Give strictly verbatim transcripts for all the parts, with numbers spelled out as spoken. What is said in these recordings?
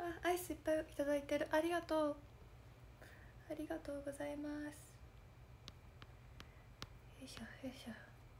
アイスいっぱいいただいてる。ありがとうありがとうございます。よいしょよいしょ。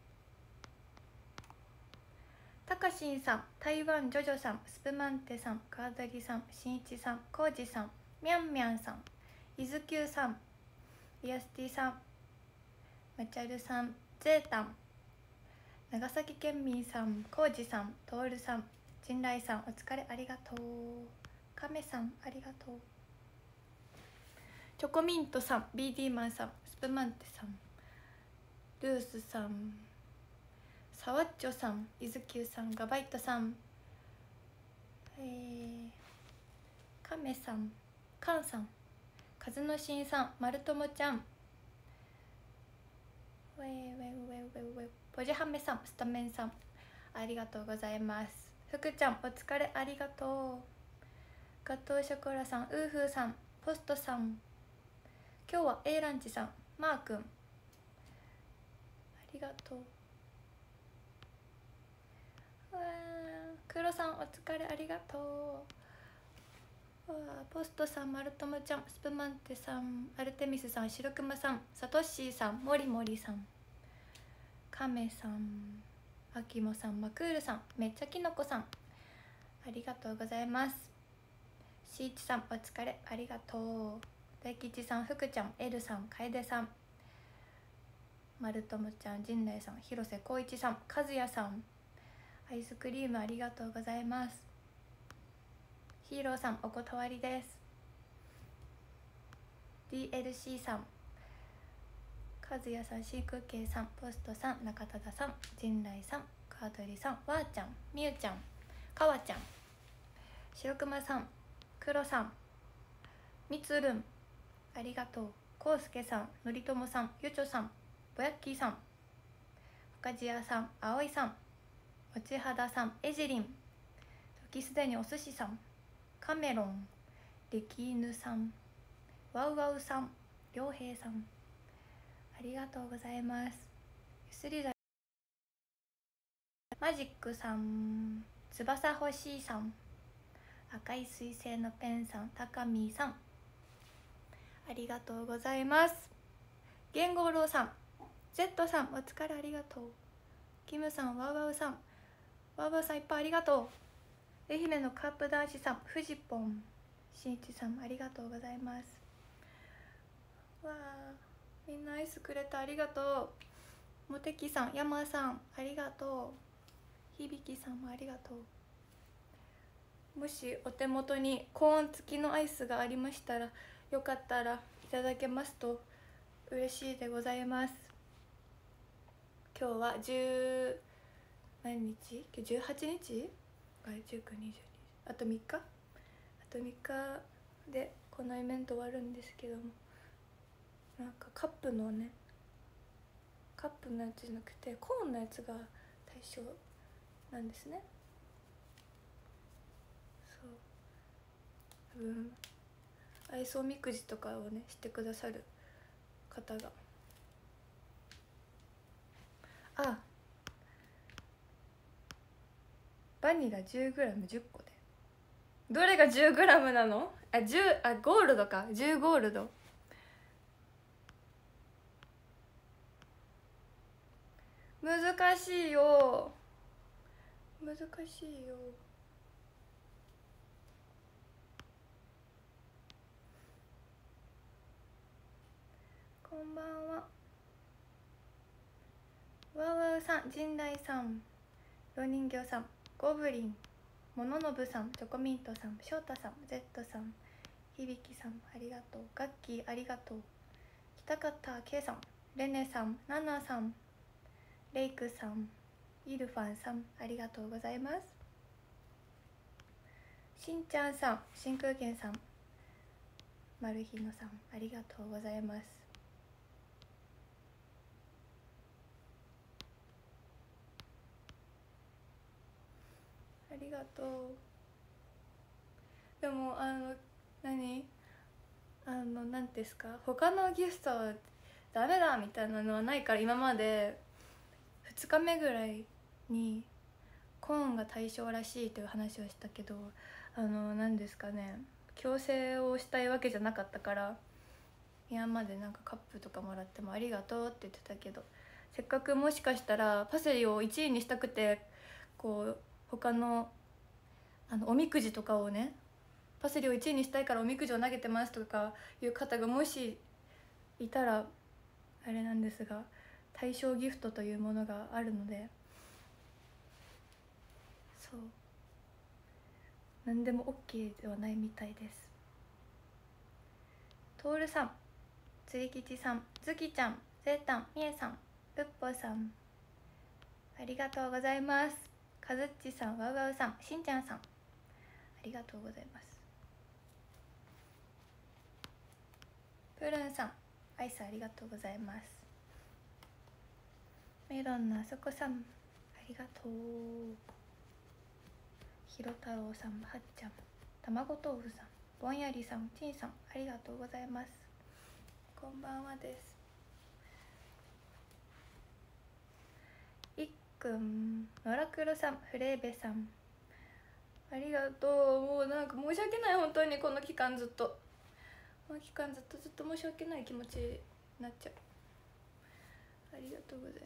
たかしんさん、台湾ジョジョさん、スプマンテさん、川谷さん、しんいちさん、こうじさん、みゃんみゃんさん、いずきゅうさん、イヤスティさん、まちゃるさん、ゼータン、長崎県民さん、こうじさん、とおるさん、陣来さん、お疲れありがとう。かめさん、ありがとう。チョコミントさん、ビーディー マンさん、スプマンテさん、ルースさん、サワッチョさん、イズキューさん、ガバイトさん、えー、カメさん、カンさん、カズノシンさん、マルトモちゃん、ウェイウェイウェイウェイウェイ、ポジハメさん、スタメンさん、ありがとうございます。福ちゃん、お疲れありがとう。ガトーショコラさん、ウーフーさん、ポストさん、今日は A ランチさん、マーくん、ありがとう。わー、クロさん、お疲れありがとう。わー、ポストさん、マルトモちゃん、スプマンテさん、アルテミスさん、シロクマさん、サトッシーさん、モリモリさん、カメさん、アキモさん、マクールさん、めっちゃキノコさん、ありがとうございます。シーチさん、お疲れありがとう。大吉さん、福ちゃん、エルさん、楓さん、マルトモちゃん、陣内さん、広瀬光一さん、和也さん、アイスクリームありがとうございます。ヒーローさん、お断りです。 ディーエルシー さん、和也さん、シークケイさん、ポストさん、中忠さん、陣内さん、カードリさん、わーちゃん、みゆちゃん、かわちゃん、白熊さん、くろさん、みつるん、ありがとう。こうすけさん、のりともさん、ゆちょさん、ぼやっきーさん、ふかじやさん、あおいさん、おちはださん、えじりん、時すでにおすしさん、カメロン、れきいぬさん、わうわうさん、りょうへいさん、ありがとうございます。ゆすりだマジックさん、翼欲しいさん、赤い彗星のペンさん、たかみーさん、ありがとうございます。げんごうろうさん、 Z さん、お疲れありがとう。キムさん、ワウワウさん、ワウワウさんいっぱいありがとう。愛媛のカープ男子さん、フジポン、しんいちさん、ありがとうございます。わあ、みんなアイスくれてありがとう。もてきさん、やまさん、ありがとう。ひびきさんもありがとう。もしお手元にコーン付きのアイスがありましたら、よかったらいただけますと嬉しいでございます。今日はじゅう何日？今日じゅうはちにちがじゅうく、にじゅうに、あとみっか、あとみっかでこのイベント終わるんですけども、なんかカップのね、カップのやつじゃなくてコーンのやつが対象なんですね。そう、多分アイスおみくじとかをねしてくださる方が、あ、バニラ じゅうグラムじゅっこで、どれが じゅうグラム なの？あ、じゅう、あ、ゴールドか、じゅうゴールド。難しいよ、難しいよ。こんばんは。わうわうさん、陣内さん、ろう人形さん、ゴブリン、モノノブさん、チョコミントさん、翔太さん、ゼットさん、響さん、ありがとう。ガッキー、ありがとう。北方圭さん、レネさん、ナナさん、レイクさん、イルファンさん、ありがとうございます。しんちゃんさん、真空源さん、マルヒノさん、ありがとうございます。ありがとう。でもあの何あの何ですか、他のゲストはダメだみたいなのはないから、今までふつかめぐらいにコーンが対象らしいという話をしたけど、 あの何ですかね、強制をしたいわけじゃなかったから、今までなんかカップとかもらってもありがとうって言ってたけど、せっかくもしかしたらパセリをいちいにしたくてこう他のあのおみくじとかをね、パセリをいちいにしたいからおみくじを投げてますとかいう方がもしいたらあれなんですが、対象ギフトというものがあるので、そう何でも OK ではないみたいです。トールさん、釣り吉さん、ズキちゃん、ゼータン、みえさん、うっぽさん、ありがとうございます。かずっちさん、わうわうさん、しんちゃんさん、ありがとうございます。プルンさん、アイスありがとうございます。メロンのあそこさん、ありがとう。ひろたろうさん、はっちゃん、たまご豆腐さん、ぼんやりさん、ちんさん、ありがとうございます。こんばんはです。いっくん、のらくろさん、フレーベさん、ありがとう。もうなんか申し訳ない、本当にこの期間ずっとこの期間ずっとずっと申し訳ない気持ちになっちゃう。ありがとうございます。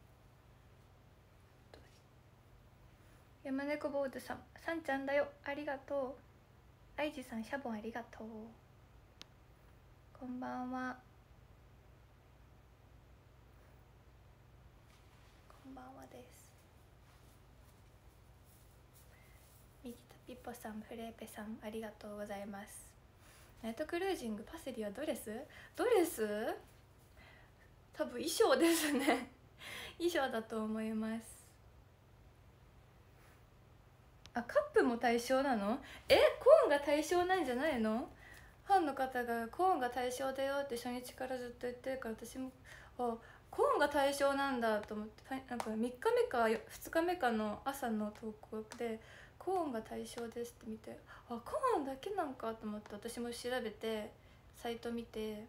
山猫坊主さん、さんちゃんだよ、ありがとう。あいじさん、シャボンありがとう。こんばんは。こんばんはです。右田ピッポさん、フレーペさん、ありがとうございます。ナイトクルージング、パセリはドレスドレス多分衣装ですね衣装だと思います。あ、カップも対象なの？え、コーンが対象なんじゃないの？ファンの方がコーンが対象だよって初日からずっと言ってるから、私もあ、コーンが対象なんだと思って、なんかみっかめかふつかめかの朝の投稿でコーンが対象ですって見て、あ、コーンだけなんかと思って、私も調べてサイト見て、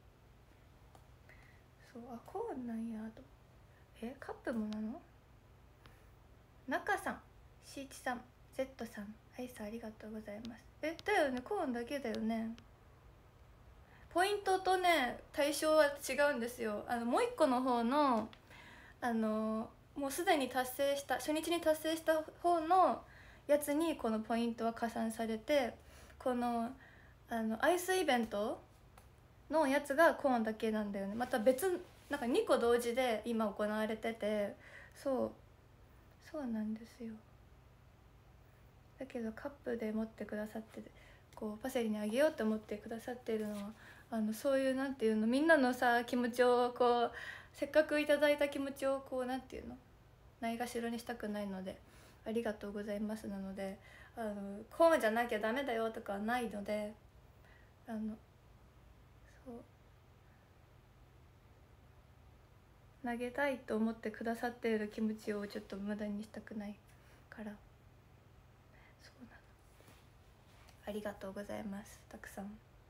そう、あ、コーンなんやと。え、カップもなの？中さん、しーちさん、Z さん、アイスありがとうございます。え、だよね、コーンだけだよね。ポイントとね対象は違うんですよ。あのもう一個の方のあのもうすでに達成した初日に達成した方のやつにこのポイントは加算されて、このあのアイスイベントのやつがコーンだけなんだよね。また別なんかにこ同時で今行われてて、そうそうなんですよ。だけどカップで持ってくださってこうパセリにあげようと思ってくださっているのは、あのそういうなんていうの、みんなのさ気持ちをこう、せっかくいただいた気持ちをこうなんていうの、ないがしろにしたくないので、ありがとうございますなので、あのコーンじゃなきゃダメだよとかはないので、あのそう投げたいと思ってくださっている気持ちをちょっと無駄にしたくないから、そうなの。ありがとうございます。たくさん。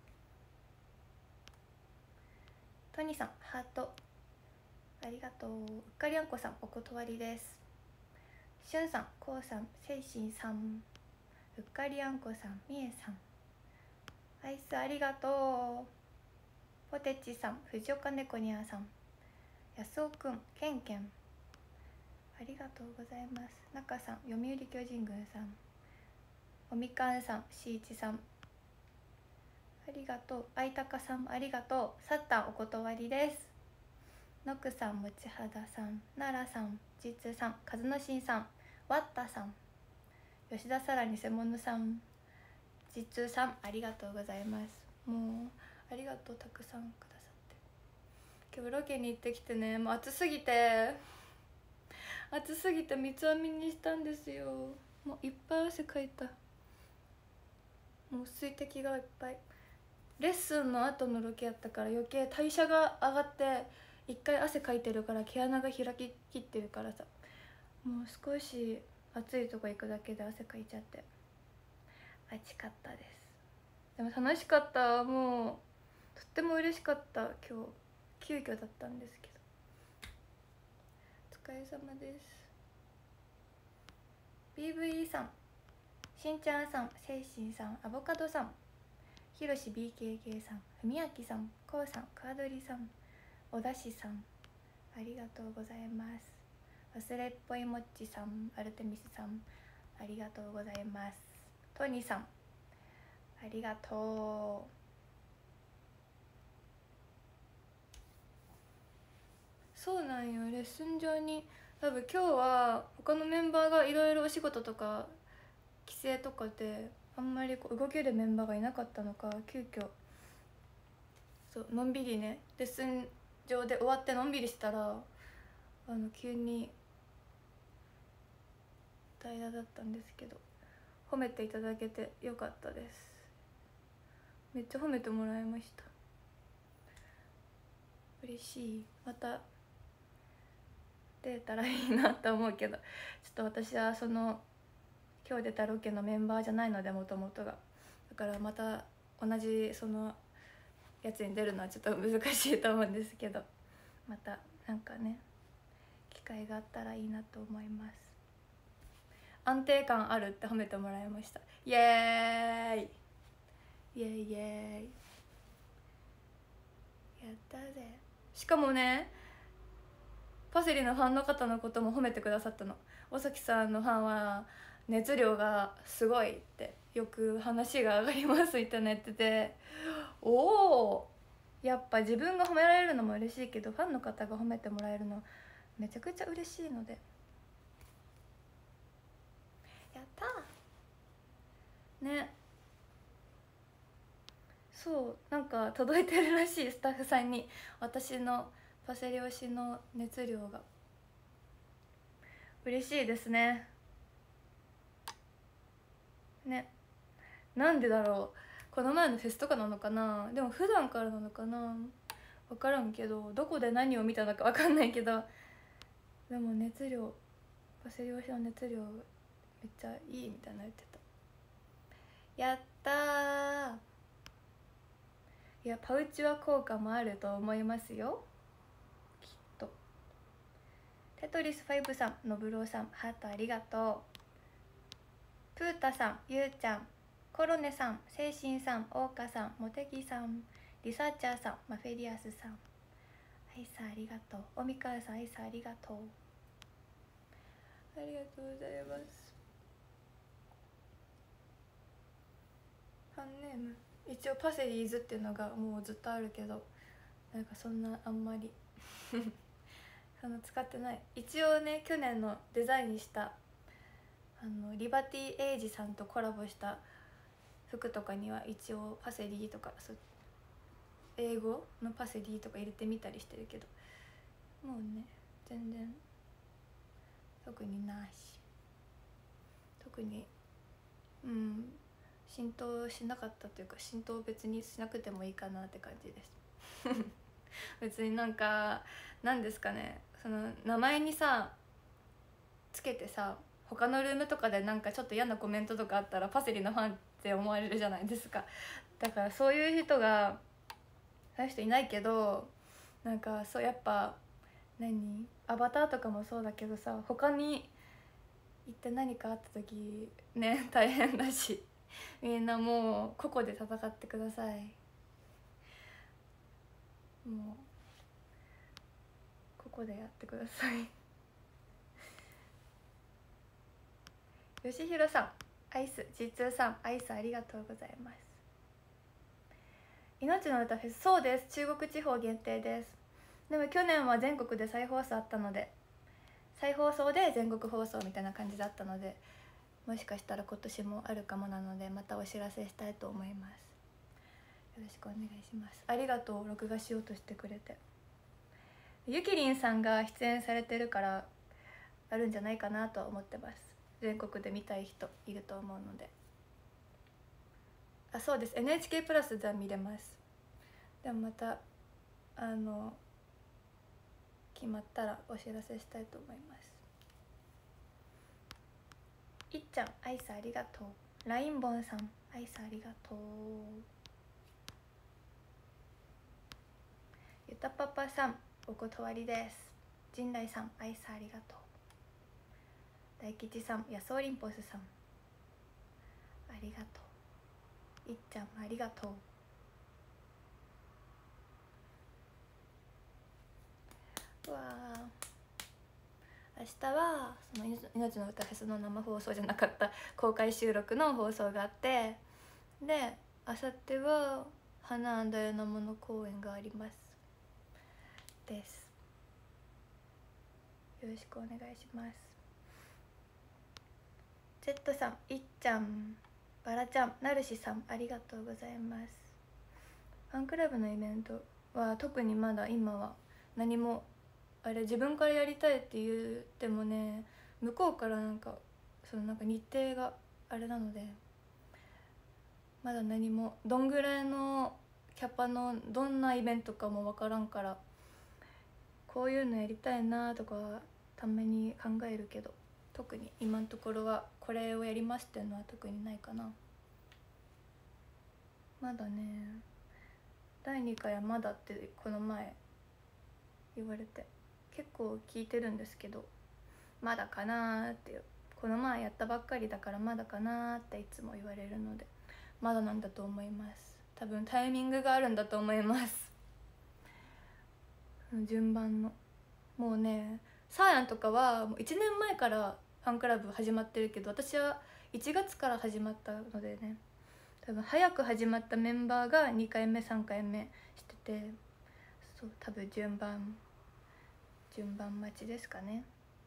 トニーさん、ハートありがとう。うっかりあんこさん、お断りです。しゅんさん、こうさん、せいしんさん、うっかりあんこさん、みえさん、アイスありがとう。ポテチさん、藤岡猫にゃーさん、やすおくん、けんけん、ありがとうございます。なかさん、読売巨人軍さん、おみかんさん、しいちさん、ありがとう。あいたかさん、ありがとう。さったん、お断りです。のくさん、もちはださん、ならさん、じつさん、かずのしんさん、わったさん、吉田さらにせものさん、じつさん、ありがとうございます。もうありがとう、たくさんくださって。今日ロケに行ってきてね、もう暑すぎて暑すぎて三つ編みにしたんですよ。もういっぱい汗かいた。もう水滴がいっぱい。レッスンの後のロケやったから余計代謝が上がって、一回汗かいてるから毛穴が開ききってるからさ、もう少し暑いとこ行くだけで汗かいちゃって暑かったです。でも楽しかった。もうとっても嬉しかった。今日急遽だったんですけど、お疲れ様です。 ビーブイ さん、ししんちゃんさん、せいしんさん、アボカドさん、ひろし ビーケーケー さん、ふみやきさん、こうさん、かわどりさん、おだしさん、ありがとうございます。忘れっぽいもっちさん、アルテミスさん、ありがとうございます。トニーさん、ありがとう。そうなんよ、レッスン上に多分今日は他のメンバーがいろいろお仕事とか帰省とかであんまりこう動けるメンバーがいなかったのか、急遽そうのんびりねレッスン上で終わってのんびりしたらあの急に平らだったんですけど、褒めていただけてよかったです。めっちゃ褒めてもらいました。嬉しい。また出たらいいなと思うけど、ちょっと私はその今日出たロケのメンバーじゃないので、もともとがだからまた同じそのやつに出るのはちょっと難しいと思うんですけど、またなんかね機会があったらいいなと思います。安定感あるって褒めてもらいました。イエーイイエーイイエーイ、やったぜ。しかもねパセリのファンの方のことも褒めてくださったの。尾崎さんのファンは熱量がすごいってよく話が上がりますみたいな言ってて、おお、やっぱ自分が褒められるのも嬉しいけどファンの方が褒めてもらえるのめちゃくちゃ嬉しいので、やったーね。そうなんか届いてるらしい、スタッフさんに私のパセリ推しの熱量が。嬉しいですね。ね、なんでだろう、この前のフェスとかなのかな、でも普段からなのかな、分からんけど、どこで何を見たのか分かんないけど、でも熱量、パセリ推しの熱量めっちゃいいみたいな言ってた。やったー。いやパウチは効果もあると思いますよ、きっと。テトリスファイブさん、のぶろうさん、ハートありがとう。プータさん、ゆうちゃん、コロネさん、せいしんさん、おうかさん、もてぎさん、リサーチャーさん、マフェリアスさん、アイさんありがとう。おみかんさん、アイさんありがとう。ありがとうございます。ファンネーム一応パセリーズっていうのがもうずっとあるけど、なんかそんなあんまりその使ってない。一応ね去年のデザインしたあのリバティエイジさんとコラボした服とかには一応パセリーとかそ英語のパセリーとか入れてみたりしてるけど、もうね全然特にないし、特にうん浸透しなかったというか、浸透別にしなくてもいいかなって感じです別になんかなんですかね、その名前にさつけてさ、他のルームとかでなんかちょっと嫌なコメントとかあったらパセリのファンって思われるじゃないですか。だからそういう人がそういう人いないけど、なんかそうやっぱ何アバターとかもそうだけどさ、他に行って何かあった時ね大変だし、みんなもう個々で戦ってください。もうここでやってくださいよしひろさん、アイス、じつうさん、アイスありがとうございます。命の歌フェス、そうです、中国地方限定です。でも去年は全国で再放送あったので、再放送で全国放送みたいな感じだったので、もしかしたら今年もあるかもなので、またお知らせしたいと思います。よろしくお願いします。ありがとう、録画しようとしてくれて。ゆきりんさんが出演されてるからあるんじゃないかなと思ってます。全国で見たい人いると思うので。あ、そうです、 エヌエイチケー プラスでは見れます。でもまたあの決まったらお知らせしたいと思います。いっちゃん、アイスありがとう。ラインボンさん、アイスありがとう。ゆたパパさん、お断りです。陣来さん、アイスありがとう。大吉さん、やそおりんぽすさん、 ありがとう。いっちゃんもありがとう。うわー、明日はその命の歌フェスの生放送じゃなかった公開収録の放送があって、で明後日は花安大のもの公演がありますです。よろしくお願いします。 Z さん、いっちゃん、バラちゃん、なるしさん、ありがとうございます。ファンクラブのイベントは特にまだ今は何も、あれ自分からやりたいって言ってもね、向こうからなんかそのなんか日程があれなので、まだ何もどんぐらいのキャパのどんなイベントかも分からんから、こういうのやりたいなとかたまに考えるけど、特に今のところはこれをやりますっていうのは特にないかな。まだね、だいにかいはまだってこの前言われて結構聞いてるんですけど、まだかなーっていう、この前やったばっかりだからまだかなーっていつも言われるので、まだなんだと思います。多分タイミングがあるんだと思います順番の。もうね、サーヤンとかはもういちねんまえからファンクラブ始まってるけど、私はいちがつから始まったのでね、多分早く始まったメンバーがにかいめさんかいめしてて、そう多分順番順番待ちですかね。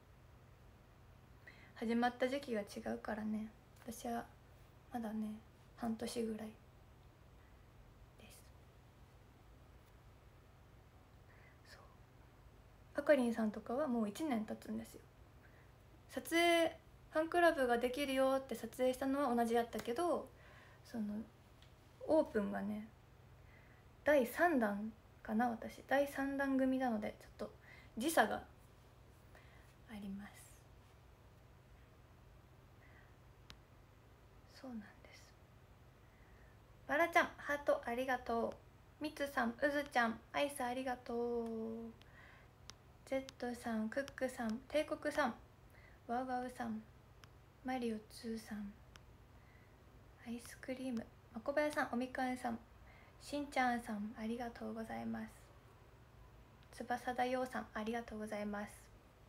始まった時期が違うからね、私はまだね半年ぐらいです。そうあかりんさんとかはもういちねん経つんですよ。撮影ファンクラブができるよって撮影したのは同じだったけど、そのオープンがねだいさんだんかな、私だいさんだん組なのでちょっと時差があります。そうなんです。バラちゃんハートありがとう。みつさん、うずちゃん、アイスありがとう。 Z さん、クックさん、帝国さん、ワウワウさん、マリオツーさん、アイスクリーム、まこばやさん、おみかんさん、しんちゃんさん、ありがとうございます。つばさだようさん、ありがとうございます。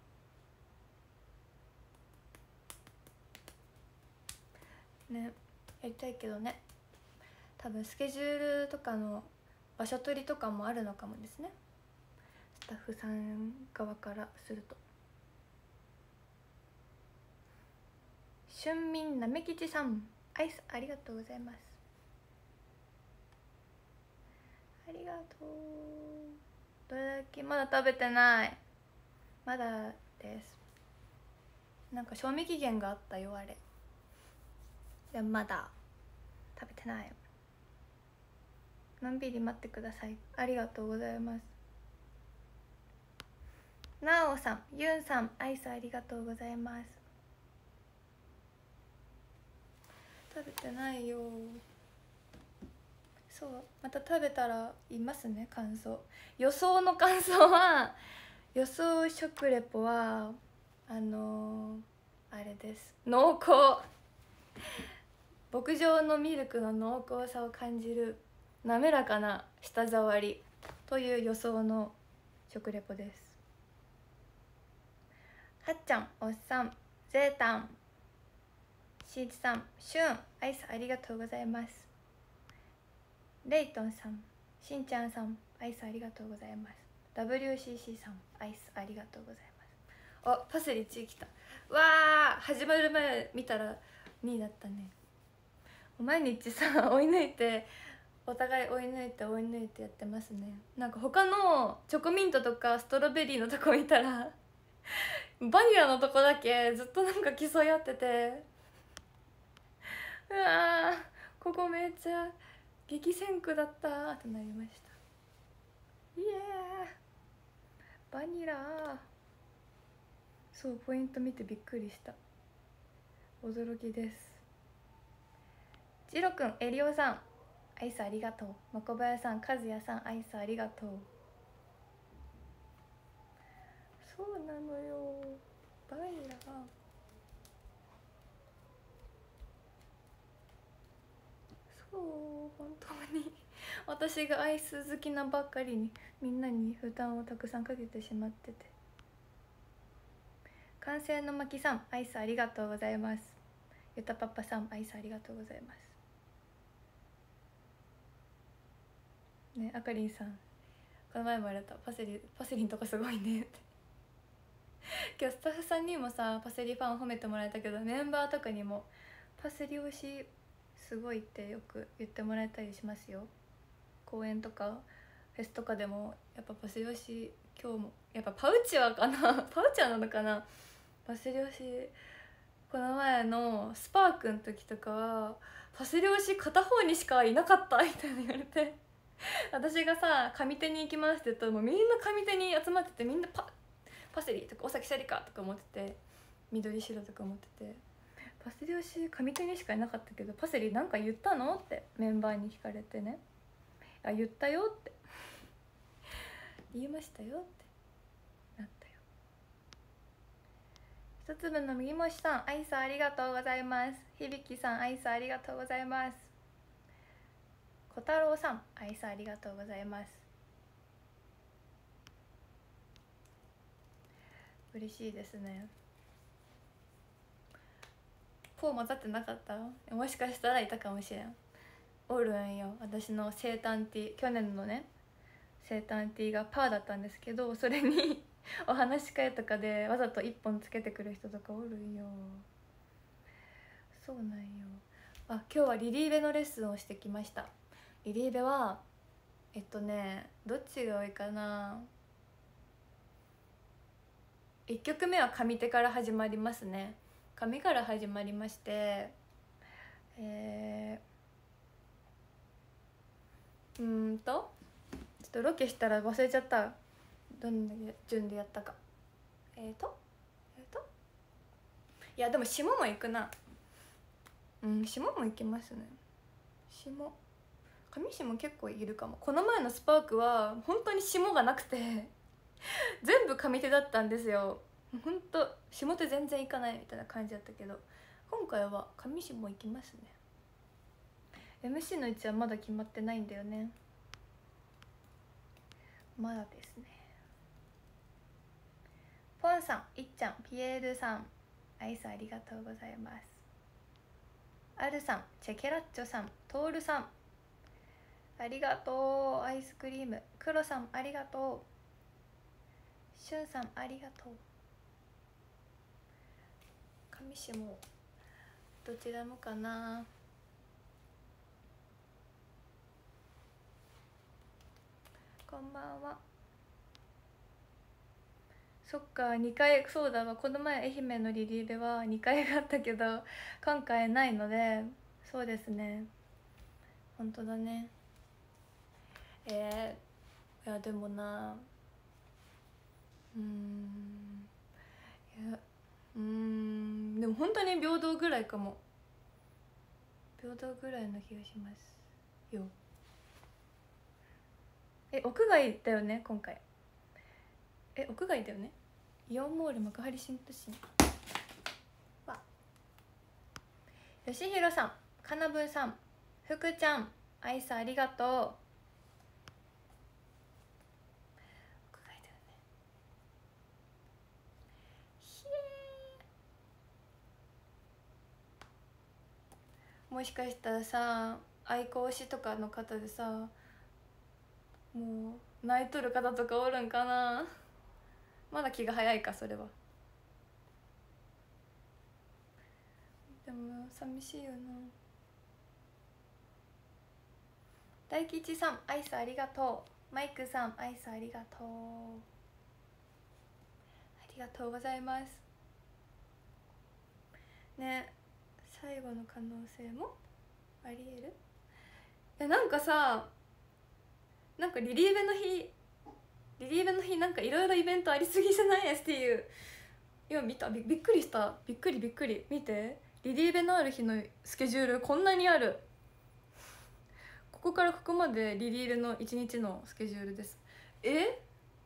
ね、やりたいけどね、多分スケジュールとかの場所取りとかもあるのかもですね、スタッフさん側からすると。春眠なめきちさん、アイスありがとうございます。ありがとう。どれだけまだ食べてない、まだです。なんか賞味期限があったよあれでもまだ食べてない。のんびり待ってください。ありがとうございます。なおさん、ゆんさん、アイスありがとうございます。食べてないよ。そう、また食べたら言いますね、感想。予想の感想は、予想食レポはあのー、あれです、濃厚牧場のミルクの濃厚さを感じる滑らかな舌触りという予想の食レポです。はっちゃん、おっさん、ぜーたん、しんいちさん、しゅん、アイスありがとうございます。レイトンさん、しんちゃんさん、アイスありがとうございます。 ダブリューシーシー さん、アイスありがとうございます。あ、パセリいちい来た。わー、始まる前見たらにいだったね。毎日さ追い抜いて、お互い追い抜いて追い抜いてやってますね。なんか他のチョコミントとかストロベリーのとこ見たらバニラのとこだけずっとなんか競い合ってて、うわー、ここめっちゃ激戦区だったーってなりました。イエー、バニラー。そう、ポイント見てびっくりした、驚きです。ジロくん、エリオさん、アイスありがとう。まこばやさん、かずやさん、アイスありがとう。そうなのよ、バニラ。 そう本当に私がアイス好きなばっかりにみんなに負担をたくさんかけてしまってて。完成のまきさん、アイスありがとうございます。ゆたパパさん、アイスありがとうございますね。あかりんさん、この前も言われた、パセリパセリンとかすごいねって今日スタッフさんにもさパセリファン褒めてもらえたけど、メンバーとかにもパセリ推しすごいってよく言ってもらえたりしますよ。公演とかフェスとかでもやっぱパセリ推し今日もやっぱパウチはかなパウチはなのかな、パセリ推し。この前のスパークの時とかはパセリ推し片方にしかいなかったみたいな言われて私がさ上手に行きますって言ったらもうみんな上手に集まってて、みんなパパセリとか尾崎シャリかとか思ってて、緑白とか思ってて、パセリ推し上手にしかいなかったけどパセリなんか言ったのってメンバーに聞かれてね、あ言ったよって言いましたよってなったよ。一粒の右もしさん、アイスありがとうございます。響さん、アイスありがとうございます。小太郎さん、アイスありがとうございます。嬉しいですね。ポー混ざってなかった？もしかしたらいたかもしれん。おるんよ、私の生誕ティー、去年のね生誕ティーがパーだったんですけど、それにお話し会とかでわざと一本つけてくる人とかおるんよ。そうなんよ。あ、今日はリリーベのレッスンをしてきました。リリーベはえっとねどっちが多いかな。いっきょくめは上手から始まりますね。上から始まりまして、えー、うーんとちょっとロケしたら忘れちゃった、どんな順でやったか。えーとえーといやでも下も行くな。うん下も行きますね。下上下結構いるかも。この前のスパークは本当に下がなくて全部上手だったんですよ。ほんと下手全然いかないみたいな感じだったけど、今回は上下行きますね。 エムシー の位置はまだ決まってないんだよね。まだですね。ポンさん、いっちゃん、ピエールさん、アイスありがとうございます。アルさん、チェケラッチョさん、トールさんありがとう。アイスクリーム。クロさんありがとう。しゅんさんありがとう。上下どちらもかな。こんばんは。そっか、にかい、そうだわ、この前愛媛のリリーベはにかいがあったけど今回ないので、そうですね、本当だね。えー、いやでもな、うーんいやうーんでも本当に平等ぐらいかも。平等ぐらいの気がしますよ。え屋外だよね今回。え屋外だよね。イオンモール幕張新都心わ。よしひろさん、かなぶんさん、ふくちゃん、アイスありがとう。屋外だよね。ひえ。もしかしたらさ愛好推しとかの方でさもう泣いとる方とかおるんかな。まだ気が早いかそれは。でも寂しいよな。大吉さん、アイスありがとう。マイクさん、アイスありがとう。ありがとうございますね。最後の可能性もありえる。えなんかさ、なんかリリーベの日リリーベの日なんかいろいろイベントありすぎじゃない エスティーユー。 いや見た、 び, びっくりした。びっくりびっくり。見て、リリーベのある日のスケジュールこんなにある。ここからここまでリリーベのいちにちのスケジュールです。え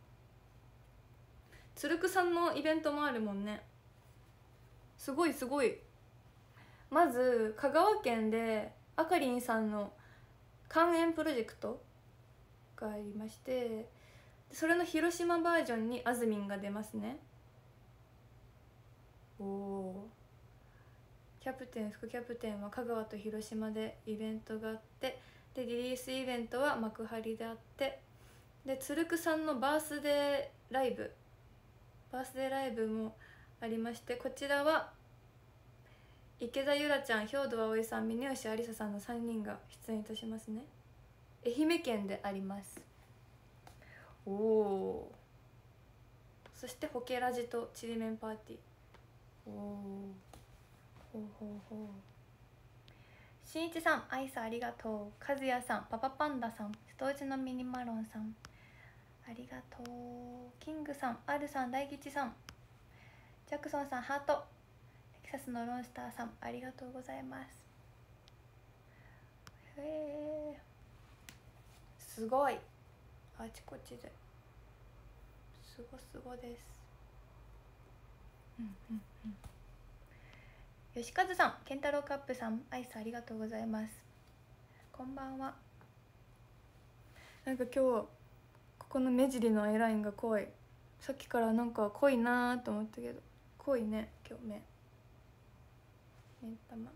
つるくさんのイベントもあるもんね。すごいすごい。まず香川県であかりんさんの肝炎プロジェクトがありまして、それの広島バージョンにあずみんが出ますね。おお。キャプテン副キャプテンは香川と広島でイベントがあって、でリリースイベントは幕張であって、でつるくさんのバースデーライブバースデーライブもありまして、こちらは池田ゆらちゃん、兵藤葵さん、峯吉ありささんのさんにんが出演いたしますね。愛媛県であります。おお。そしてホケラジとちりめんパーティー。おお。ほうほうほう。しんいちさん、アイスありがとう。かずやさん、パパパンダさん、瀬戸内のミニマロンさん、ありがとう。キングさん、アルさん、大吉さん、ジャクソンさん、ハート。テキサスのロンスターさん、ありがとうございます。へえ、すごい、あちこちですごすごです。うんうんうん。吉和さん、健太郎カップさん、アイスありがとうございます。こんばんは。なんか今日ここの目尻のアイラインが濃い。さっきからなんか濃いなーと思ったけど、濃いね今日目。目ん玉。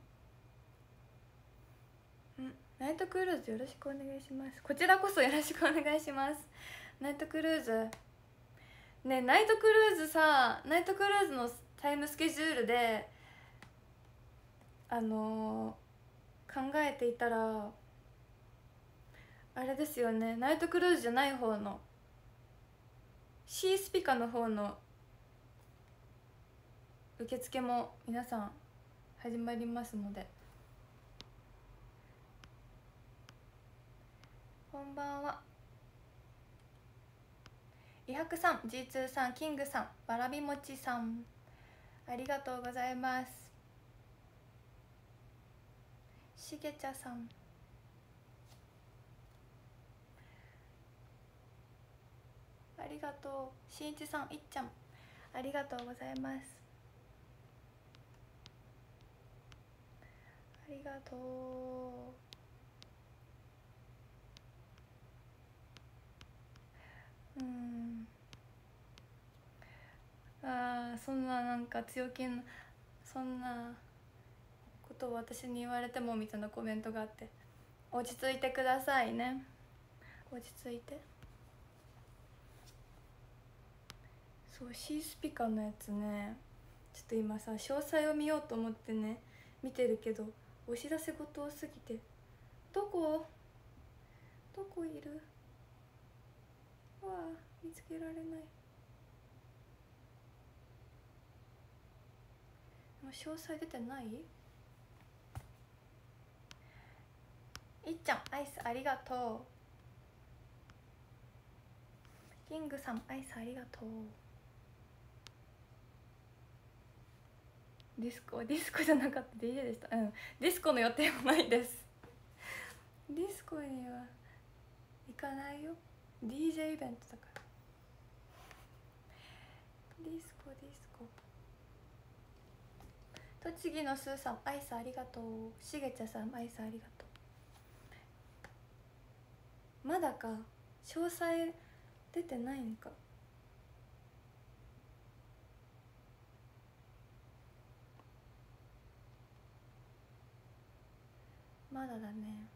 うん、ナイトクルーズよろしくお願いします。こちらこそよろしくお願いします。ナイトクルーズね、ナイトクルーズさ、ナイトクルーズのタイムスケジュールであのー、考えていたらあれですよね、ナイトクルーズじゃない方のシースピカの方の受付も皆さん始まりますので。こんばんは。伊白さん、 ジーツー さん、キングさん、わらびもちさん、ありがとうございます。しげちゃさん、ありがとう。しんいちさん、いっちゃん、ありがとうございます。ありがとう。うん、あー、そんななんか強気な、そんなことを私に言われてもみたいなコメントがあって、落ち着いてくださいね。落ち着いて。そう、シースピカのやつね、ちょっと今さ詳細を見ようと思ってね見てるけど、お知らせ事多すぎて、どこどこいるわあ、見つけられない。もう詳細出てない。いっちゃん、アイスありがとう。キングさん、アイスありがとう。ディスコディスコじゃなかった、 ディージェー でした。うん、ディスコの予定もないです。ディスコには行かないよ、 ディージェー イベントだから。ディスコディスコ。栃木のスーさん、アイスありがとう。しげちゃさん、アイスありがとう。まだか、詳細出てないんか。まだだね。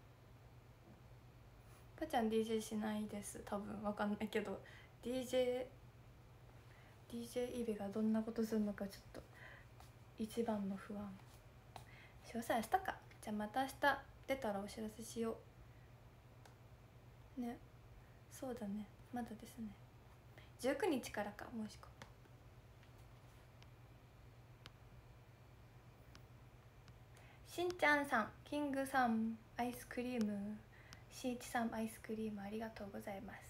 かちゃん ディージェー しないです多分、わかんないけど ディージェー ディージェー イベがどんなことするのかちょっと一番の不安。詳細明日か。じゃあまた明日出たらお知らせしようね。そうだね、まだですね。じゅうくにちからか、もしくは。しんちゃんさん、キングさん、アイスクリーム。しんいちさん、アイスクリームありがとうございます。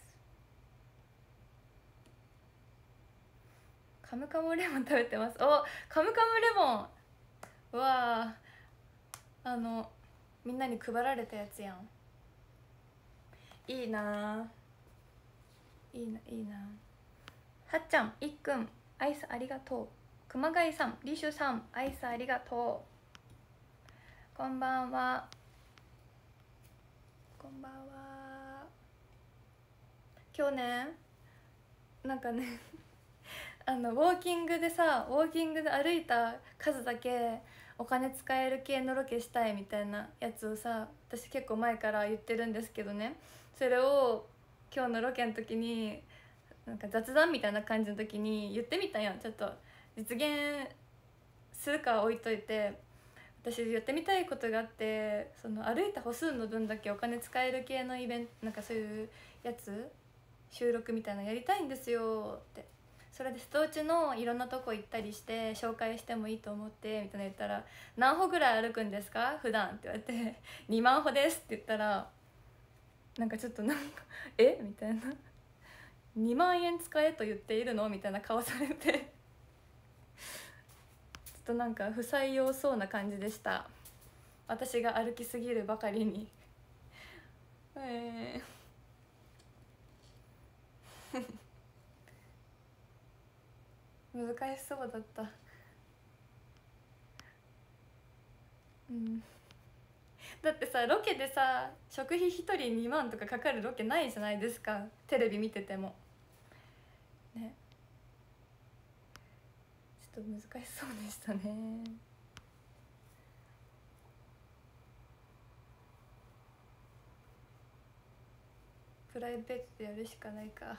カムカムレモン食べてます。お、カムカムレモン、うわあ、あのみんなに配られたやつやん。いいないいないいな。はっちゃん、いっくん、アイスありがとう。熊谷さん、リシュさん、アイスありがとう。こんばんは。 んばんは。今日ねなんかねあのウォーキングでさウォーキングで歩いた数だけお金使える系のロケしたいみたいなやつをさ、私結構前から言ってるんですけどね、それを今日のロケの時になんか雑談みたいな感じの時に言ってみたんや。ちょっと実現するかは置いといて、私やってみたいことがあって、その歩いた歩数の分だけお金使える系のイベント、なんかそういうやつ収録みたいなのやりたいんですよって。それで瀬戸内のいろんなとこ行ったりして紹介してもいいと思ってみたいな言ったら「何歩ぐらい歩くんですか普段」って言われて「にまん歩です」って言ったら、なんかちょっとなんか「えみたいなにまんえん使えと言っているのみたいな顔されてちょっとなんか不採用そうな感じでした。私が歩きすぎるばかりにえー難しそうだった。うんだってさ、ロケでさ食費ひとりにまんとかかかるロケないじゃないですか、テレビ見ててもね。ちょっと難しそうでしたね。プライベートでやるしかないか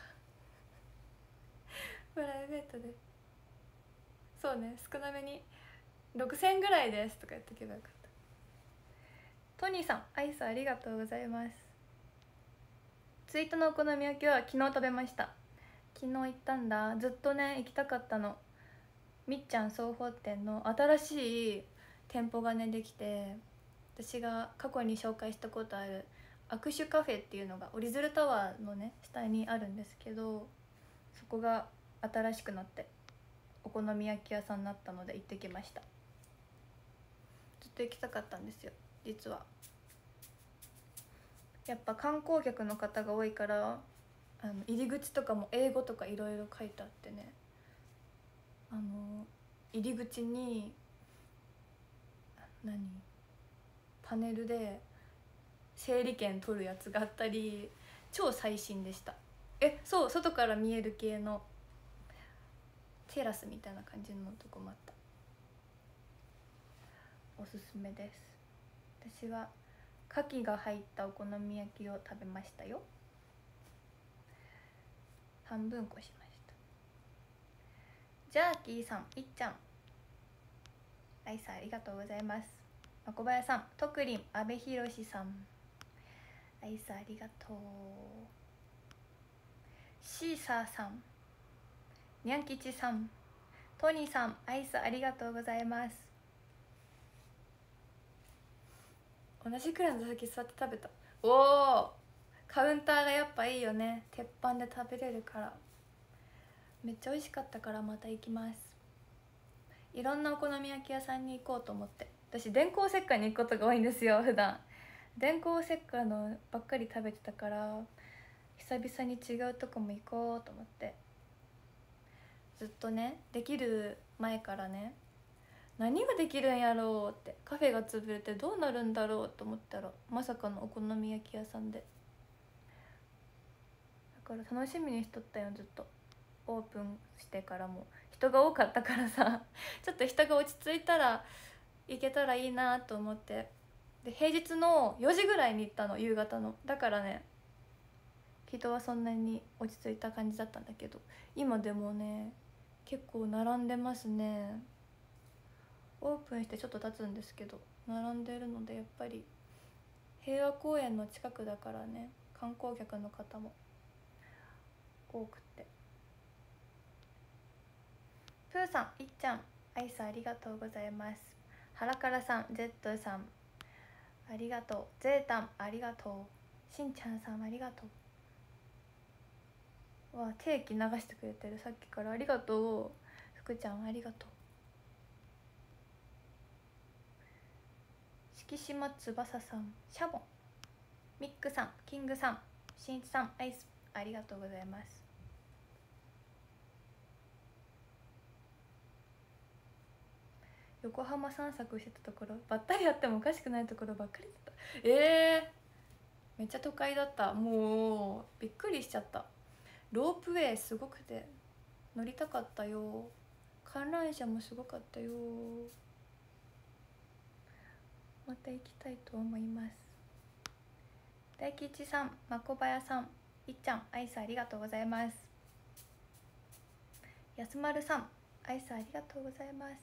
プライベートでそうね、少なめにろくせんえんぐらいですとか言っとけばよかった。トニーさん、アイスありがとうございます。ツイートのお好み焼きは昨日食べました。昨日行ったんだ。ずっとね行きたかったの。みっちゃん総本店の新しい店舗がねできて、私が過去に紹介したことある握手カフェっていうのが折り鶴タワーのね下にあるんですけど、そこが新しくなってお好み焼き屋さんになったので行ってきました。ずっと行きたかったんですよ実は。やっぱ観光客の方が多いから、あの入り口とかも英語とかいろいろ書いてあってね、あの入り口に何パネルで整理券取るやつがあったり、超最新でした。えそう、外から見える系のテラスみたいな感じのとこもあった。おすすめです。私は牡蠣が入ったお好み焼きを食べましたよ。半分こしました。ジャーキーさん、いっちゃん、アイさんありがとうございます。まこばやさん、とくりん、阿部寛さん、アイさんありがとう。シーサーさん、にゃんきちさん、トニーさん、アイスありがとうございます。同じくらいの座席座って食べた。おお、カウンターがやっぱいいよね。鉄板で食べれるから。めっちゃ美味しかったからまた行きます。いろんなお好み焼き屋さんに行こうと思って。私電光石火に行くことが多いんですよ普段。電光石火のばっかり食べてたから、久々に違うとこも行こうと思って。ずっとねできる前からね、何ができるんやろうって、カフェが潰れてどうなるんだろうと思ったらまさかのお好み焼き屋さんで、だから楽しみにしとったよずっと。オープンしてからも人が多かったからさちょっと人が落ち着いたら行けたらいいなと思って、で平日のよじぐらいに行ったの、夕方の。だからね人はそんなに落ち着いた感じだったんだけど、今でもね結構並んでますね。オープンしてちょっと経つんですけど並んでるので、やっぱり平和公園の近くだからね、観光客の方も多くて。プーさん、いっちゃん、アイスありがとうございます。ハラカラさん、ゼットさんありがとう。ゼータンありがとう。しんちゃんさんありがとう。わ、定期流してくれてる、さっきからありがとう。福ちゃんありがとう。敷島翼さん、シャボン、ミックさん、キングさん、しんいちさん、アイスありがとうございます。横浜散策してたところばったりあってもおかしくないところばっかりだった。えー、 めっちゃ都会だった。もうびっくりしちゃった。ロープウェイすごくて乗りたかったよ。観覧車もすごかったよ。また行きたいと思います。大吉さん、まこばやさん、いっちゃん、アイスありがとうございます。やすまるさん、アイスありがとうございます。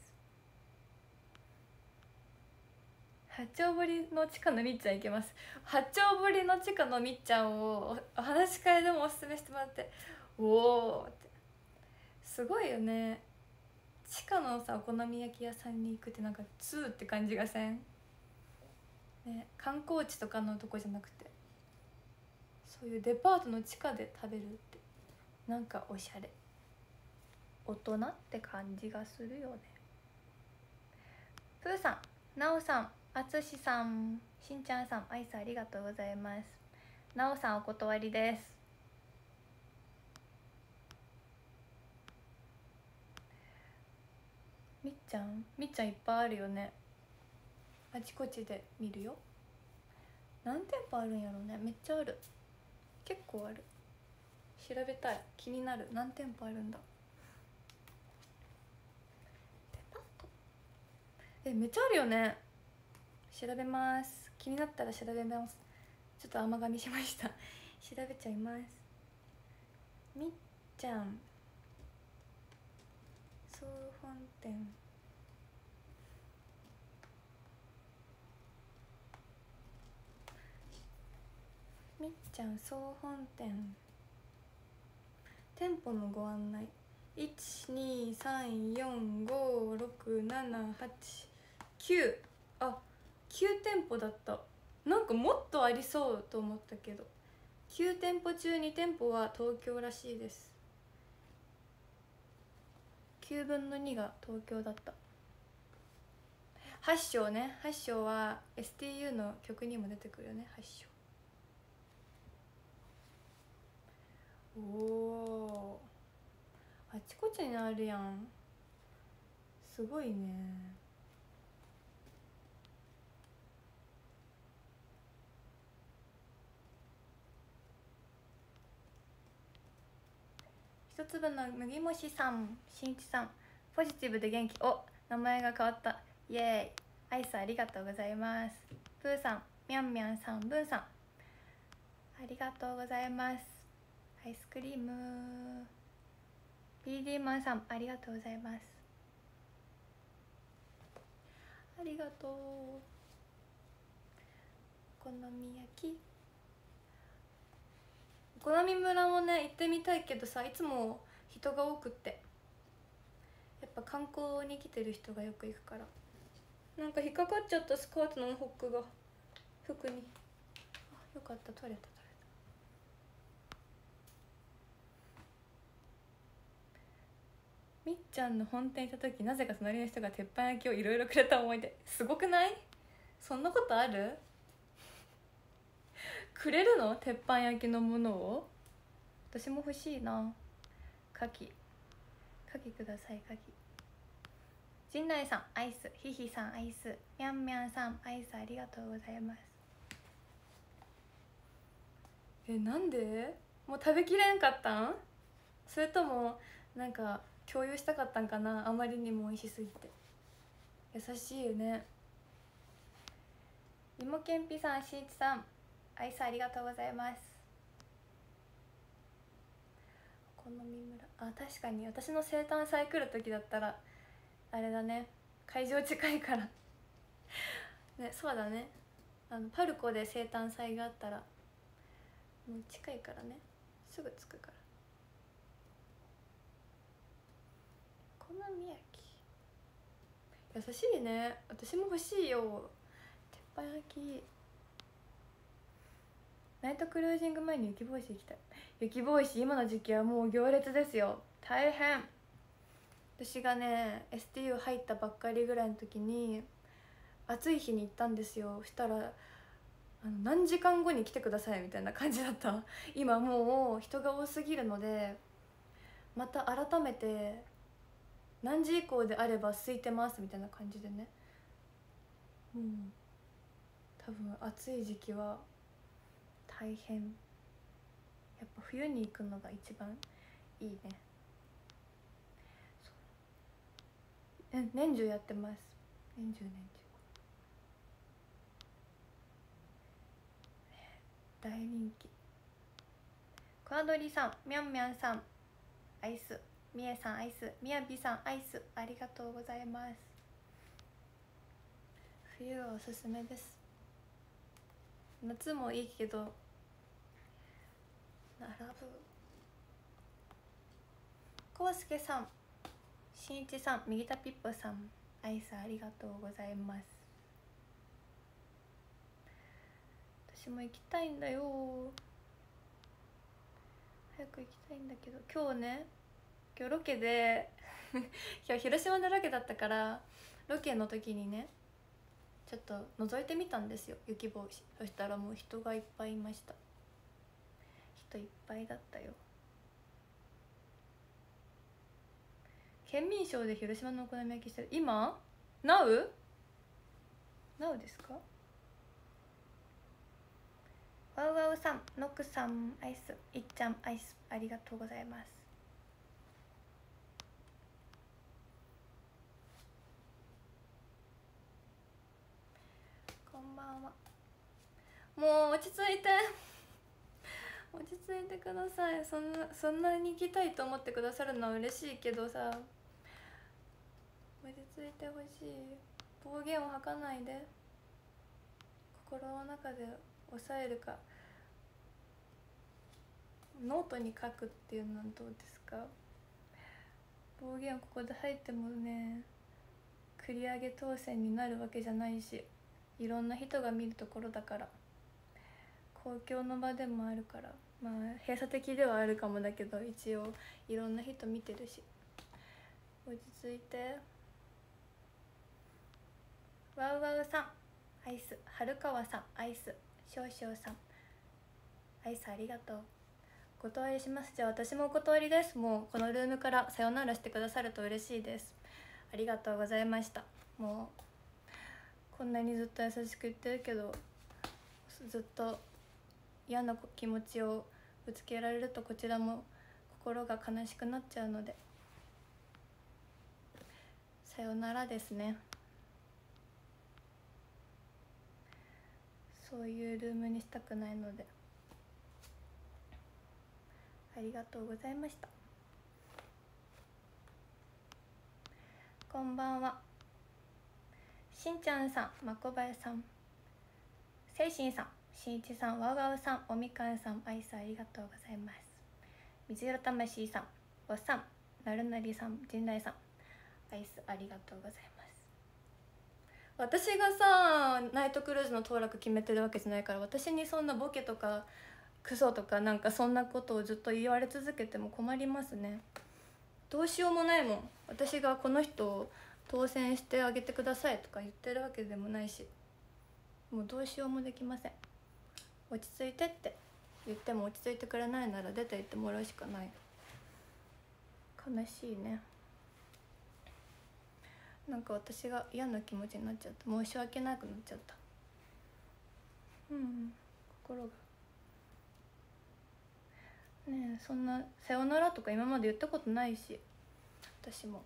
八丁堀の地下のみっちゃん行けます。八丁堀の地下のみっちゃんをお話し会でもおすすめしてもらって、おおってすごいよね。地下のさお好み焼き屋さんに行くってなんかツーって感じがせん、ね、観光地とかのとこじゃなくてそういうデパートの地下で食べるってなんかおしゃれ大人って感じがするよね。プーさん、なおさん、あつしさん、しんちゃんさん、アイスありがとうございます。なおさんお断りです。みっちゃんみっちゃんいっぱいあるよね。あちこちで見るよ。何店舗あるんやろうね。めっちゃある。結構ある。調べたい。気になる。何店舗あるんだ。デパートえめっちゃあるよね。調べます。気になったら調べます。ちょっと甘噛みしました。調べちゃいます。みっちゃん総本店みっちゃん総本店店舗のご案内 いちにさんよんごろくななはちきゅう あきゅう店舗だった。なんかもっとありそうと思ったけどきゅう店舗中に店舗は東京らしいです。きゅうぶんのにが東京だった。はち章ね、はち章は エスティーユー の曲にも出てくるよね。はち章おおあちこちにあるやん。すごいね。一粒の麦もしさん、しんいちさん、ポジティブで元気。お名前が変わった。イエーイ。アイスありがとうございます。プーさん、みゃんみゃんさん、ブーさんありがとうございます。アイスクリーム ピーディー マンさんありがとうございます。ありがとう。お好み焼きお好み村もね行ってみたいけどさ、いつも人が多くってやっぱ観光に来てる人がよく行くから。なんか引っかかっちゃった。スカートのホックが服に。あよかった取れた取れた。みっちゃんの本店行った時なぜか隣の人が鉄板焼きをいろいろくれた思い出。すごくない？そんなことある？くれるの？鉄板焼きのものを。私も欲しいな。牡蠣牡蠣ください。牡蠣陣内さんアイス、ひひさんアイス、みゃんみゃんさんアイスありがとうございます。えなんで？もう食べきれんかったん？それともなんか共有したかったんかな。あまりにも美味しすぎて。優しいよね。いもけんぴさん、しんいちさんアイスありがとうございます。お好み村あ確かに私の生誕祭来る時だったらあれだね、会場近いからね。そうだね、あのパルコで生誕祭があったらもう近いからね、すぐ着くから。お好み焼き優しいね。私も欲しいよ鉄板焼き。ナイトクルージング前に雪帽子行きたい。雪帽子今の時期はもう行列ですよ。大変。私がね エスティーユー 入ったばっかりぐらいの時に暑い日に行ったんですよ。したらあの何時間後に来てくださいみたいな感じだった。今もう人が多すぎるのでまた改めて何時以降であれば空いてますみたいな感じでね。もう多分暑い時期は大変。やっぱ冬に行くのが一番いいね。そう年中やってます。年中年中大人気。クワドリさん、みゃんみゃんさんアイス、みえさんアイス、みやびさんアイス、ありがとうございます。冬はおすすめです。夏もいいけど並ぶ。こうすけさん、しんいちさん、右田ピッポさんアイスありがとうございます。私も行きたいんだよ、早く行きたいんだけど。今日ね、今日ロケで今日広島でロケだったから、ロケの時にねちょっと覗いてみたんですよ、雪帽子。そしたらもう人がいっぱいいました。人いっぱいだったよ。県民賞で広島のお好み焼きしてる。今 Now? Now ですか。ワウワウさん、ノクさんアイス、いっちゃんアイス、ありがとうございます。こんばんは。もう落ち着いて落ち着いてください。そんなそんなに行きたいと思ってくださるのは嬉しいけどさ、落ち着いてほしい。暴言を吐かないで。心の中で抑えるか、ノートに書くっていうのはどうですか。暴言ここで吐いてもね、繰り上げ当選になるわけじゃないし、いろんな人が見るところだから、公共の場でもあるから、まあ閉鎖的ではあるかもだけど、一応いろんな人見てるし、落ち着いて。ワウワウさんアイス、春川さんアイス、少々さんアイスありがとう。お断りします。じゃあ私もお断りです。もうこのルームからさよならしてくださると嬉しいです。ありがとうございました。もうこんなにずっと優しく言ってるけど、ずっと嫌な気持ちをぶつけられるとこちらも心が悲しくなっちゃうので、さよならですね。そういうルームにしたくないので、ありがとうございました。こんばんは。しんちゃんさん、まこばえさん、せいしんさん、しんいちさん、わうわうさん、おみかんさん、アイスありがとうございます。水色魂さん、おっさん、なるなりさん、陣内さん、アイスありがとうございます。私がさ、ナイトクルーズの当落決めてるわけじゃないから、私にそんなボケとかクソとかなんかそんなことをずっと言われ続けても困りますね。どうしようもないもん。私がこの人を当選してあげてくださいとか言ってるわけでもないし、もうどうしようもできません。落ち着いてって言っても落ち着いてくれないなら出て行ってもらうしかない。悲しいね。なんか私が嫌な気持ちになっちゃった。申し訳なくなっちゃった。うん、心がねえ、そんなさよならとか今まで言ったことないし、私も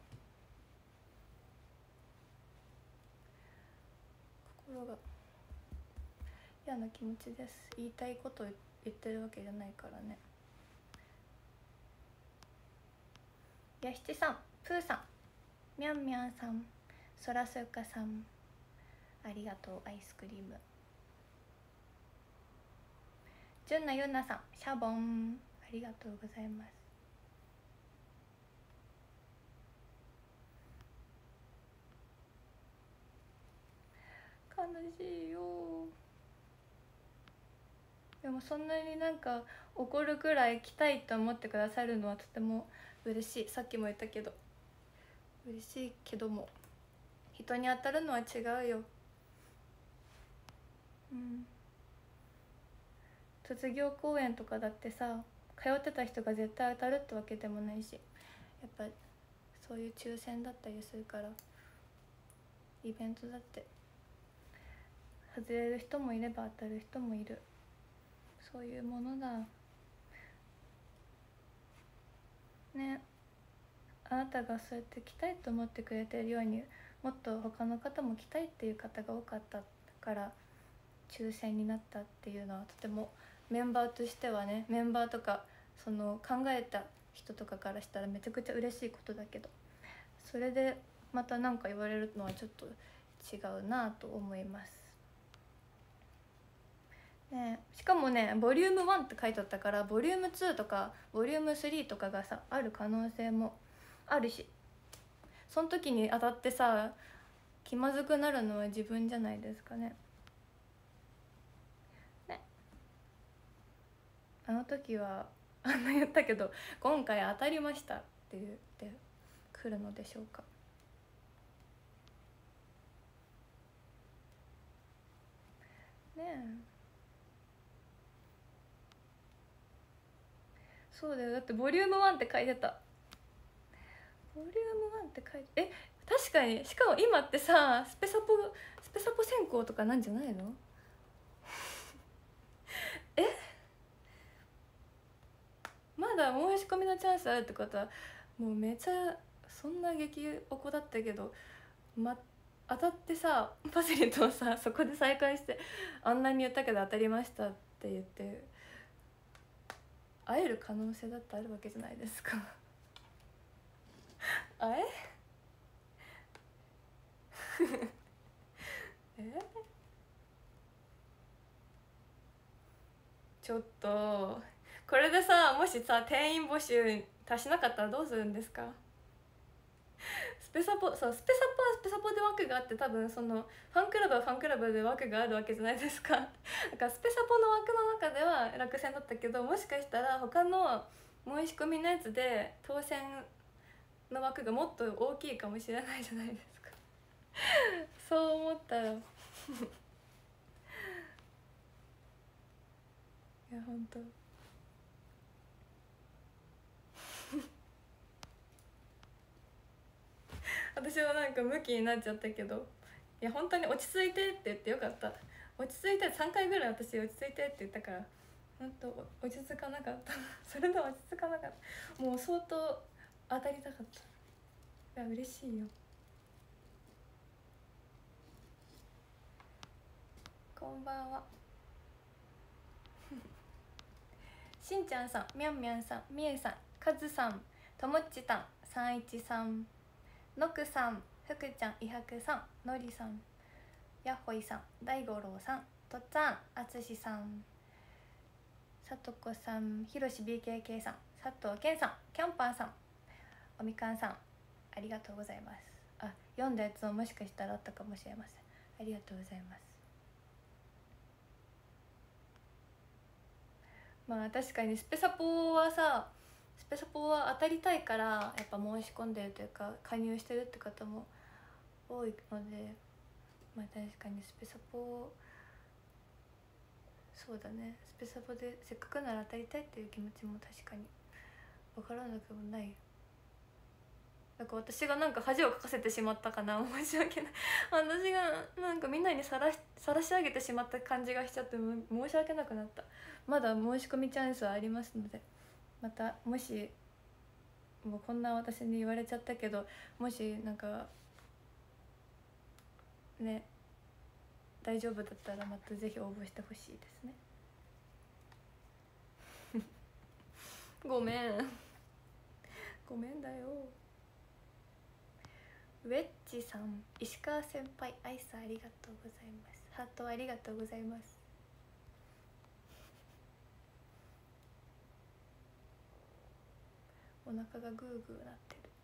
心が嫌な気持ちです。言いたいことを言ってるわけじゃないからね。やしちさん、プーさん、みゃんみゃんさん、そらすかさん、ありがとう。アイスクリーム。じゅんなゆんなさん、シャボン、ありがとうございます。悲しいよ。でもそんなになんか怒るくらい来たいと思ってくださるのはとても嬉しい。さっきも言ったけど嬉しいけども、人に当たるのは違うよ。うん、卒業公演とかだってさ、通ってた人が絶対当たるってわけでもないし、やっぱそういう抽選だったりするから、イベントだって外れる人もいれば当たる人もいる。 そういうものだね。あなたがそうやって来たいと思ってくれてるように、もっと他の方も来たいっていう方が多かったから抽選になったっていうのは、とてもメンバーとしてはね、メンバーとかその考えた人とかからしたらめちゃくちゃ嬉しいことだけど、それでまた何か言われるのはちょっと違うなと思いますね。しかもね、ボリュームワンって書いてあったから、ボリュームツーとかボリュームスリーとかがさある可能性もあるし、その時に当たってさ気まずくなるのは自分じゃないですかね。ね、あの時はあんな言ったけど今回当たりましたって言ってくるのでしょうかね。え、そうだよ、だってボリュームワンって書いてた。ボリュームワンって書いて、え、確かに。しかも今ってさスペサポスペサポ選考とかなんじゃないのえ、まだ申し込みのチャンスあるってことは、もうめちゃそんな激おこだったけど、ま、当たってさパセリとさそこで再会して、あんなに言ったけど当たりましたって言って会える可能性だってあるわけじゃないですかあええ、ちょっとこれでさ、もしさ定員募集足しなかったらどうするんですか。スペサポ、そう、スペサポはスペサポで枠があって、多分そのファンクラブはファンクラブで枠があるわけじゃないですかだからスペサポの枠の中では落選だったけど、もしかしたら他の申し込みのやつで当選の枠がもっと大きいかもしれないじゃないですかそう思ったらいや本当私はなんかムキになっちゃったけど、いや本当に落ち着いてって言ってよかった。落ち着いて、さんかいぐらい私落ち着いてって言ったから、本当落ち着かなかったそれで落ち着かなかった。もう相当当たりたかった。いや嬉しいよ。こんばんはしんちゃんさん、みゃんみゃんさん、みえさん、かずさん、ともっちたん、さんいちさん、のくさん、ふくちゃん、いはくさん、のりさん、やっほいさん、大五郎さん、とっつぁん、あつしさん、さとこさん、ひろし ビーケーケー さん、佐藤健さん、キャンパーさん、おみかんさん、ありがとうございます。あ、読んだやつももしかしたらあったかもしれません。ありがとうございます。まあ確かにスペサポはさ、スペサポは当たりたいからやっぱ申し込んでるというか加入してるって方も多いので、まあ確かにスペサポ、そうだね、スペサポでせっかくなら当たりたいっていう気持ちも確かに分からなくもない。なんか私がなんか恥をかかせてしまったかな、申し訳ない私がなんかみんなにさらしさらし上げてしまった感じがしちゃって申し訳なくなった。まだ申し込みチャンスはありますので、またもしもうこんな私に言われちゃったけど、もしなんかね大丈夫だったらまたぜひ応募してほしいですねごめんごめんだよ。ウェッジさん、石川先輩、アイスありがとうございます。ハートありがとうございます。お腹がグーグーなってる。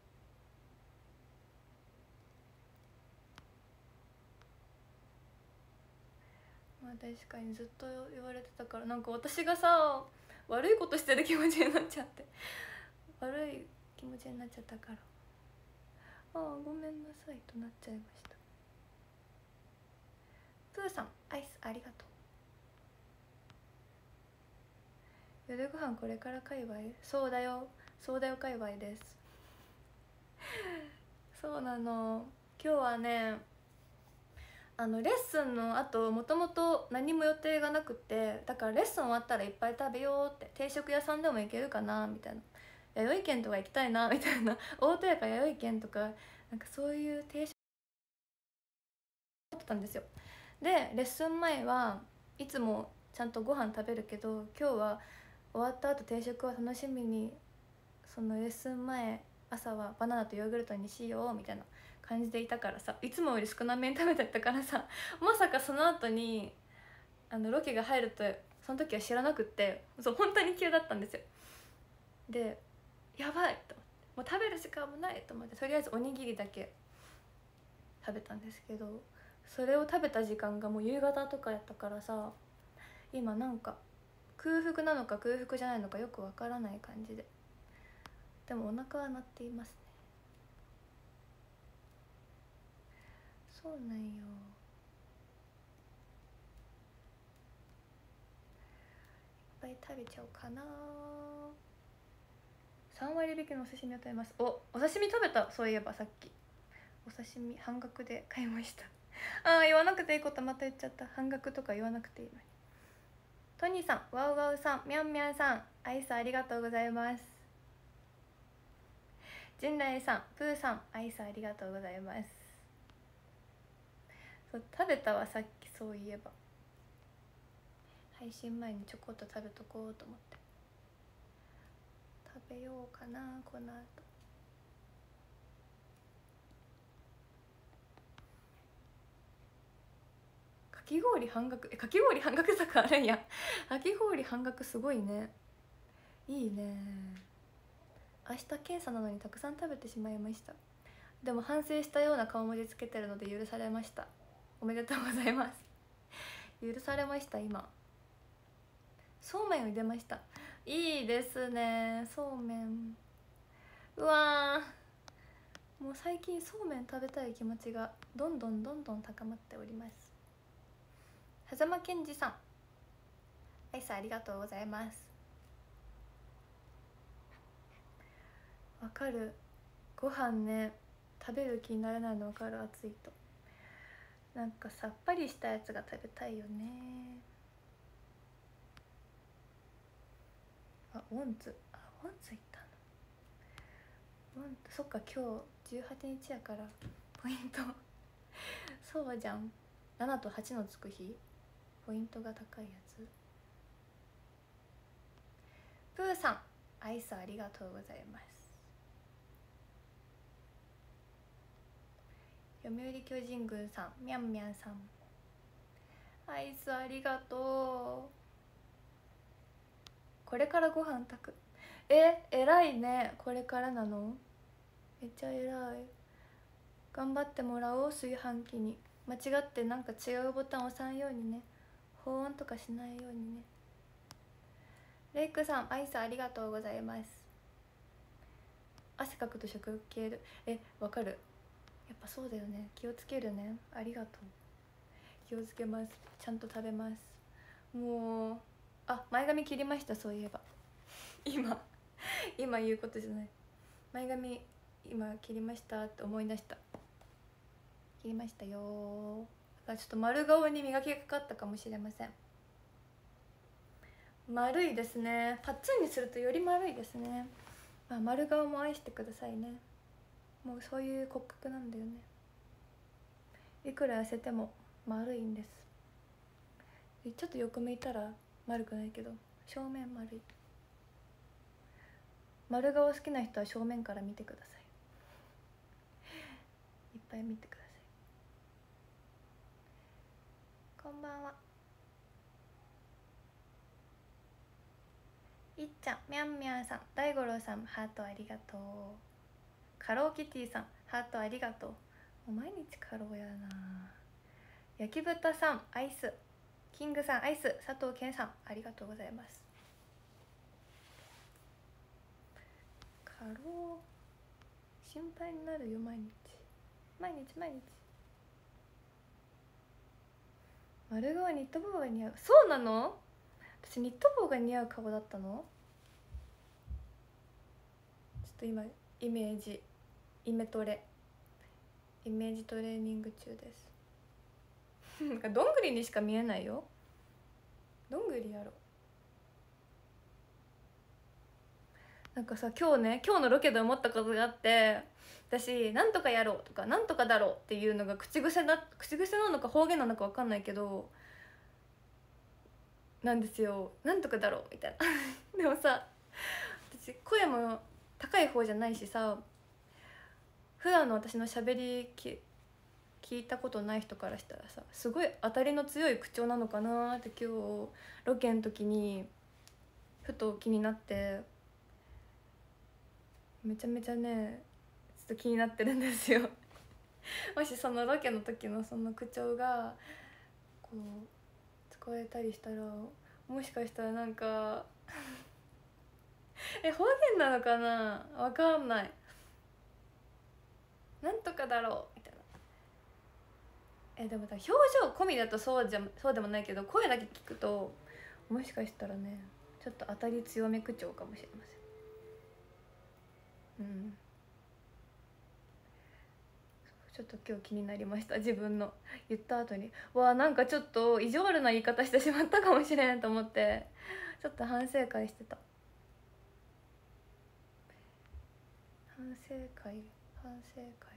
まあ確かにずっと言われてたから、なんか私がさ悪いことしてる気持ちになっちゃって悪い気持ちになっちゃったから、ああごめんなさいとなっちゃいました。プーさん、アイスありがとう。夜ご飯これから界隈？そうだよ、そうだよ界隈ですそうなの。今日はね、 あのレッスンのあともともと何も予定がなくて、だからレッスン終わったらいっぱい食べようって、定食屋さんでも行けるかなみたいな、弥生県とか行きたいなみたいな大戸屋か弥生県とかなんかそういう定食持ってたんですよ。でレッスン前はいつもちゃんとご飯食べるけど、今日は終わった後定食を楽しみに、そのレッスン前朝はバナナとヨーグルトにしようみたいな感じでいたからさ、いつもより少なめに食べてたからさ、まさかその後にあのロケが入るとその時は知らなくって、そう本当に急だったんですよ。でやばいと思って、もう食べる時間もないと思って、とりあえずおにぎりだけ食べたんですけど、それを食べた時間がもう夕方とかやったからさ、今なんか空腹なのか空腹じゃないのかよくわからない感じで、でもお腹は鳴っていますね。そうなんよ。いっぱい食べちゃおうかな。さん割引きのお刺身を食べます。おお刺身食べた、そういえばさっきお刺身半額で買いましたあー言わなくていいことまた言っちゃった。半額とか言わなくていいのに。トニーさん、ワウワウさん、ミャンミャンさん、アイスありがとうございます。陣内さん、プーさん、アイスありがとうございます。そう食べたわさっき、そういえば配信前にちょこっと食べとこうと思って。食べようかなこの後。かき氷半額、えかき氷半額策あるんやかき氷半額すごいね。いいね。明日検査なのにたくさん食べてしまいました。でも反省したような顔文字つけてるので許されました。おめでとうございます許されました。今そうめんを入れました。いいですね、そうめん。うわー、もう最近そうめん食べたい気持ちがどんどんどんどん高まっております。狭間健二さん、アイスありがとうございます。わかる、ご飯ね食べる気にならないのわかる。暑いとなんかさっぱりしたやつが食べたいよね。あ、ウォンツ、あ、ウォンツ行ったの。ウォンツ、そっか今日じゅうはちにちやからポイントそうじゃん、ななとはちのつく日、ポイントが高いやつ。プーさん、アイスありがとうございます。読売巨人軍さん、みゃんみゃんさん、アイスありがとう。これからご飯炊く、え、偉いね。これからなの、めっちゃ偉い。頑張ってもらおう。炊飯器に間違ってなんか違うボタン押さんようにね。保温とかしないようにね。レイクさん、アイスありがとうございます。汗かくと食欲消える、え、わかる。やっぱそうだよね、気をつけるね。ありがとう、気をつけます。ちゃんと食べます。もうあ、前髪切りました。そういえば今今言うことじゃない。前髪今切りましたって思い出した。切りましたよ。だからちょっと丸顔に磨きがかかったかもしれません。丸いですね。パッツンにするとより丸いですね。まあ、丸顔も愛してくださいね。もうそういう骨格なんだよね。いくら痩せても丸いんです。ちょっと横向いたら丸くないけど正面丸い。丸顔好きな人は正面から見てください。いっぱい見てください。こんばんは。いっちゃん、みゃんみゃんさん、大五郎さん、ハートありがとう。カローキティさん、ハートありがとう。もう毎日カローやな。焼き豚さん、アイス。キングさん、アイス。佐藤健さん、ありがとうございます。カロー心配になるよ。毎日毎日毎日。丸顔ニット帽が似合う。そうなの？私ニット帽が似合う顔だったの？ちょっと今イメージイメトレイメージトレーニング中です。 なんかどんぐりにしか見えないよ。どんぐりやろ。なんかさ、今日ね今日のロケで思ったことがあって、私なんとかやろうとかなんとかだろうっていうのが口癖な口癖なのか方言なのか分かんないけどなんですよ。なんとかだろうみたいなでもさ、私声も高い方じゃないしさ、普段の私のしゃべりき聞いたことない人からしたらさ、すごい当たりの強い口調なのかなって今日ロケの時にふと気になって、めちゃめちゃねちょっと気になってるんですよもしそのロケの時のその口調がこう使えたりしたら、もしかしたらなんかえ方言なのかな、わかんない。なんとかだろうみたいな。えでも表情込みだとそうじゃそうでもないけど、声だけ聞くともしかしたらねちょっと当たり強め口調かもしれません。うん、ちょっと今日気になりました。自分の言った後にわあなんかちょっと意地悪な言い方してしまったかもしれんと思ってちょっと反省会してた。反省会反省会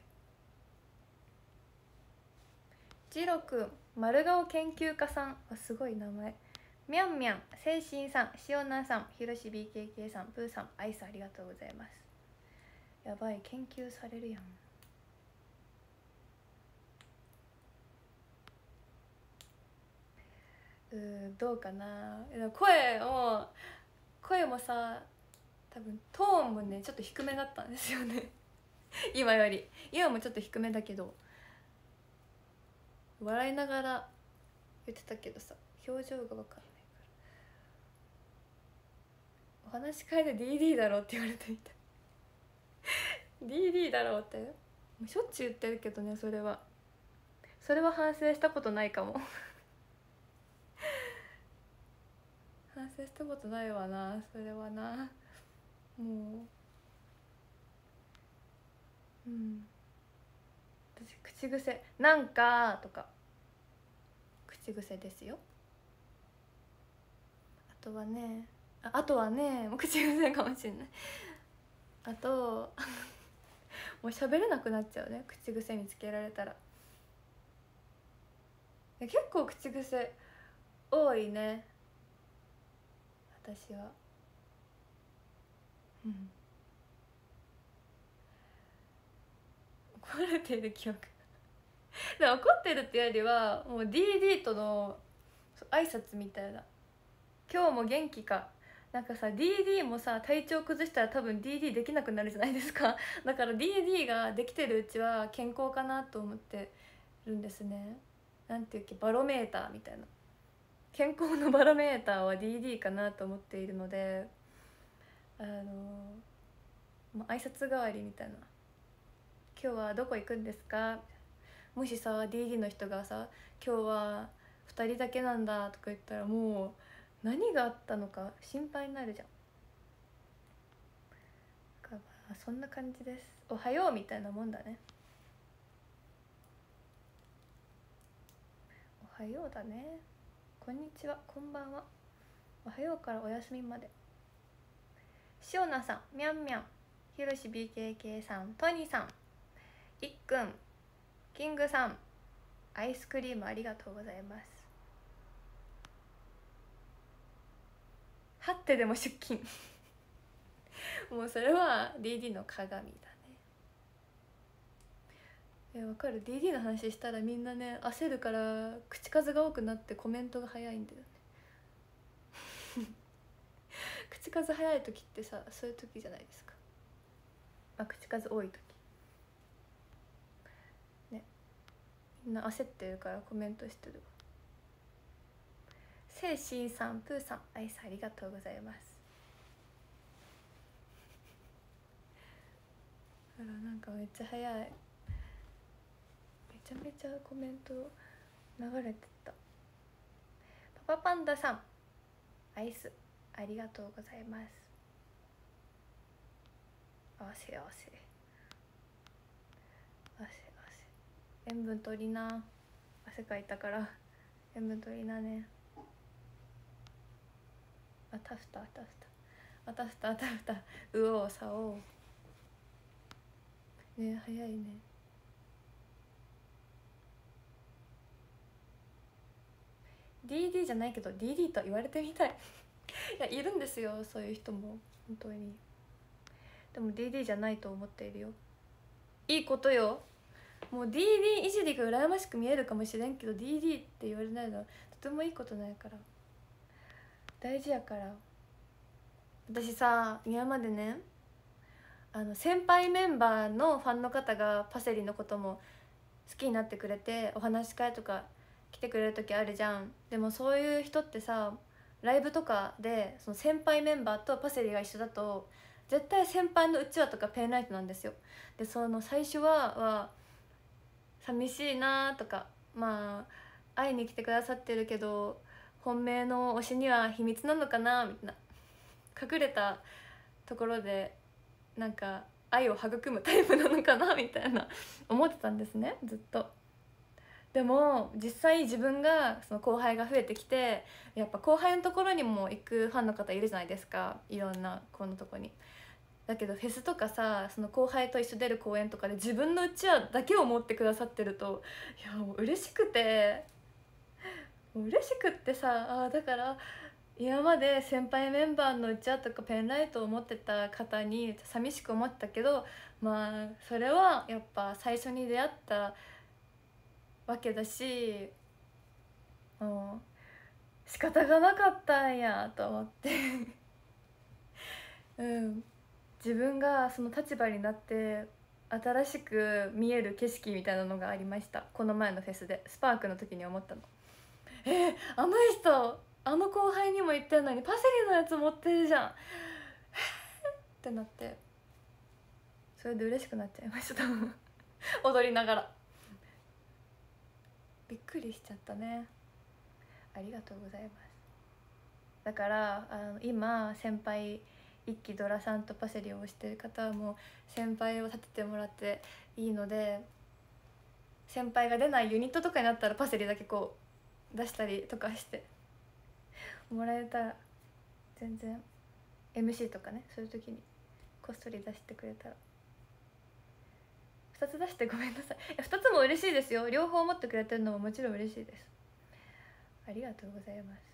ジロくん丸顔研究家さんはすごい名前。みゃんみゃん精神さんしおなさんひろし ビーケーケー さんプーさんアイスありがとうございます。やばい研究されるやん。うーどうかな。声も声もさ多分トーンもねちょっと低めだったんですよね今より今もちょっと低めだけど、笑いながら言ってたけどさ表情が分かんないから、お話し会で ディーディー だろって言われてみたディーディー だろうってもうしょっちゅう言ってるけどね、それはそれは反省したことないかも反省したことないわな、それはな。もううん私口癖なんかとか口癖ですよ。あとはねああとはねもう口癖かもしれない。あともう喋れなくなっちゃうね、口癖につけられたら。結構口癖多いね私は。うん怒られてる記憶でも怒ってるっていうよりはもう ディーディー との挨拶みたいな。今日も元気か。なんかさ ディーディー もさ体調崩したら多分 ディーディー できなくなるじゃないですかだから ディーディー ができてるうちは健康かなと思ってるんですね。なんていうっけバロメーターみたいな、健康のバロメーターは ディーディー かなと思っているので、あのまあ、挨拶代わりみたいな。今日はどこ行くんですか。もしさ ディーディー の人がさ今日はふたりだけなんだとか言ったらもう何があったのか心配になるじゃん。だからまあそんな感じです。おはようみたいなもんだね。おはようだね。こんにちはこんばんはおはようからおやすみまで。しおなさんみゃんみゃんひろし ビーケーケー さんトニーさんいっくんキングさんアイスクリームありがとうございます。はってでも出勤もうそれは ディーディー の鏡だね。えわかる。 ディーディー の話したらみんなね焦るから口数が多くなってコメントが早いんだよね口数早い時ってさそういう時じゃないですか。あ口数多い時ね、みんな焦ってるからコメントしてるわ。せいしんさんプーさんアイスありがとうございます。あらなんかめっちゃ早い、めちゃめちゃコメント流れてた。パパパンダさんアイスありがとうございます。汗汗汗汗塩分取りな。 汗かいたから眠といいなね。あたふたあたふたあたふたあたふたうおうさおうね。早いね。ディーディー じゃないけど ディーディー と言われてみたいいやいるんですよそういう人も本当に。でも ディーディー じゃないと思っているよ。いいことよ。もう ディーディー いじりが羨ましく見えるかもしれんけど ディーディー って言われないのはとてもいいことないから大事やから。私さ今までねあの先輩メンバーのファンの方がパセリのことも好きになってくれてお話し会とか来てくれる時あるじゃん。でもそういう人ってさライブとかでその先輩メンバーとパセリが一緒だと絶対先輩のうちわとかペンライトなんですよ。でその最初はは寂しいなとかまあ会いに来てくださってるけど本命の推しには秘密なのかなみたいな隠れたところでなんか愛を育むタイプなのかなみたいな思ってたんですねずっと。でも実際自分がその後輩が増えてきてやっぱ後輩のところにも行くファンの方いるじゃないですかいろんなこのとこに。だけどフェスとかさその後輩と一緒出る公演とかで自分のうちわだけを持ってくださってるといやもう嬉しくてもう嬉しくってさあだから今まで先輩メンバーのうちわとかペンライトを持ってた方に寂しく思ってたけどまあそれはやっぱ最初に出会ったわけだしもう仕方がなかったんやと思ってうん自分がその立場になって新しく見える景色みたいなのがありました。この前のフェスでスパークの時に思ったの。えー、あの人あの後輩にも言ってるのにパセリのやつ持ってるじゃんってなってそれで嬉しくなっちゃいました踊りながらびっくりしちゃったね。ありがとうございます。だからあの今先輩一期ドラさんとパセリを推してる方はもう先輩を立ててもらっていいので先輩が出ないユニットとかになったらパセリだけこう出したりとかしてもらえたら全然 エムシー とかねそういう時にこっそり出してくれたらふたつ出してごめんなさいふたつも嬉しいですよ。両方持ってくれてるのももちろん嬉しいです。ありがとうございます。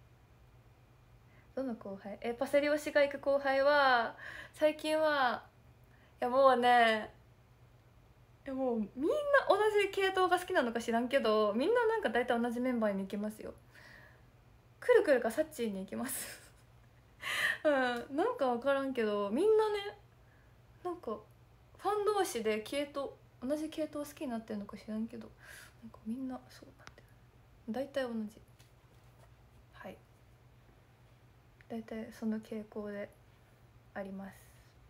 どの後輩えパセリ推しが行く後輩は最近はいやもうねいやもうみんな同じ系統が好きなのか知らんけどみんななんか大体同じメンバーに行きますよ。くるくるかサッチーに行きますうんなんか分からんけどみんなねなんかファン同士で系統同じ系統好きになってるのか知らんけどなんかみんなそうなんて大体同じ。はい大体その傾向であります。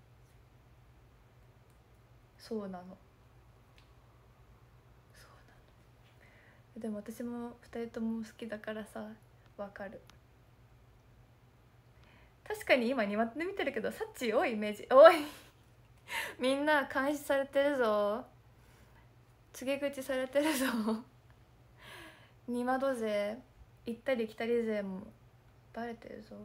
そうなのそうなの。でも私もふたりとも好きだからさわかる。確かに今にまって見てるけどサッチー多いイメージ多いみんな監視されてるぞ告げ口されてるぞに窓勢行ったり来たり勢もバレてるぞ。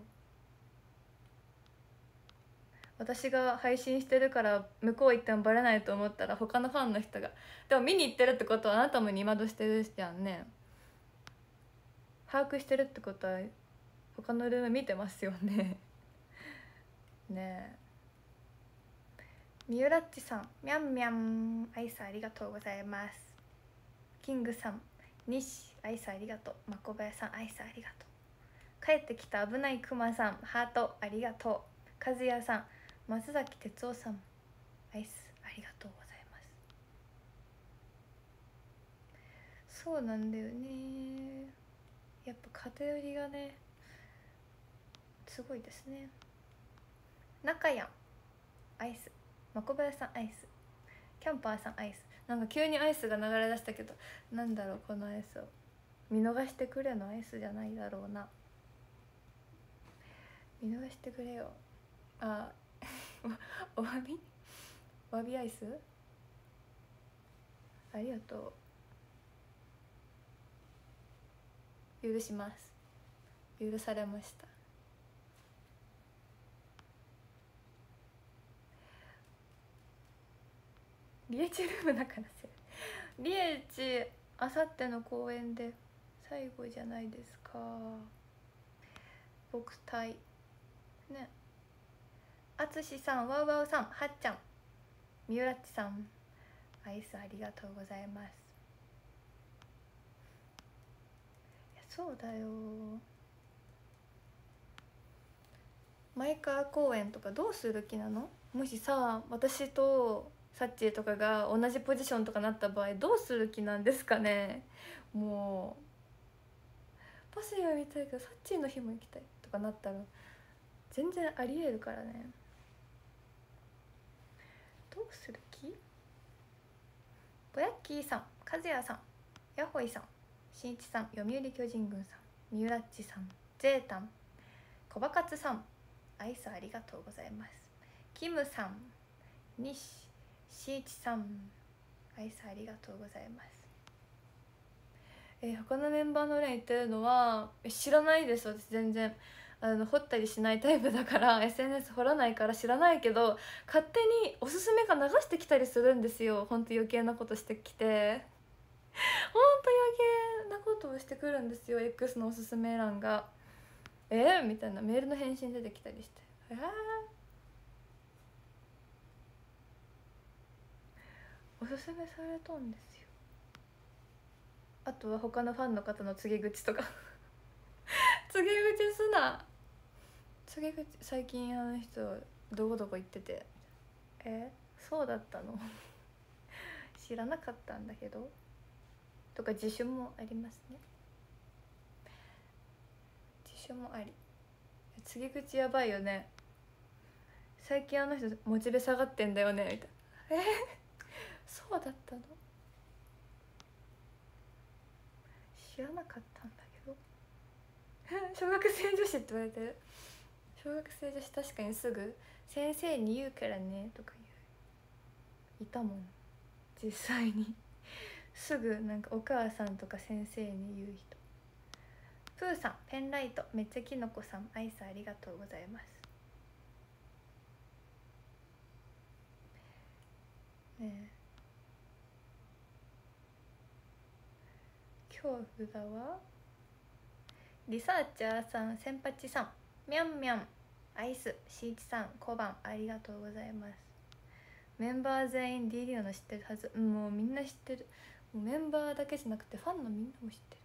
私が配信してるから向こう行ってもバレないと思ったら他のファンの人がでも見に行ってるってことはあなたもに窓してるじゃんね。把握してるってことは他のルーム見てますよねねえみゆらっちさんみゃんみゃんアイスありがとうございます。キングさん西アイスありがとう。まこばやさんアイスありがとう。帰ってきた危ないクマさんハートありがとう。和也さん松崎哲夫さんアイスありがとうございます。そうなんだよねやっぱ偏りがねすごいですね。中やんアイスまこばやさんアイスキャンパーさんアイスなんか急にアイスが流れ出したけどなんだろうこのアイスを見逃してくれのアイスじゃないだろうな。見逃してくれよ。あおわびわびアイスありがと許します。許されました。リエチルームだからせリエチあさっての公演で最後じゃないですか。僕対ね。あつしさん、ワウワウさん、はっちゃん、みゆらっちさん、アイスありがとうございます。いやそうだよ、前川公演とかどうする気なの？もしさ、私とサッチーとかが同じポジションとかなった場合どうする気なんですかね。もうパシが見たいけどサッチーの日も行きたいとかなったら全然ありえるからね。どうする気？ぼやっきーさん、かずやさん、やほいさん、しんいちさん、読売巨人軍さん、みゆらっちさん、ゼータン、こばかつさん、アイスありがとうございます。キムさん、にししいちさん、アイスありがとうございます。えー、他のメンバーの例言ってるのは知らないです。私全然あの掘ったりしないタイプだから エスエヌエス 掘らないから知らないけど、勝手におすすめが流してきたりするんですよ。ほんと余計なことしてきてほんと余計なことをしてくるんですよ。 X のおすすめ欄がえー、みたいなメールの返信出てきたりして、えー、おすすめされたんですよ。あとは他のファンの方の告げ口とか告げ口すな。告げ口最近あの人どこどこ行ってて、えそうだったの知らなかったんだけどとか自首もありますね。自首もあり。告げ口やばいよね。最近あの人モチベ下がってんだよねみたいな。えそうだったの知らなかったんだけど小学生女子って言われてる。小学生女子確かにすぐ先生に言うからねとか言ういたもん実際にすぐなんかお母さんとか先生に言う人。プーさん、ペンライト、めっちゃきのこさん、アイスありがとうございます。ねえ恐怖だわ。リサーチャーさん、センパチさん、みゃんみゃん、アイス、しいちさん、小判ありがとうございます。メンバー全員 ディーディー の知ってるはず。もうみんな知ってる。もうメンバーだけじゃなくてファンのみんなも知って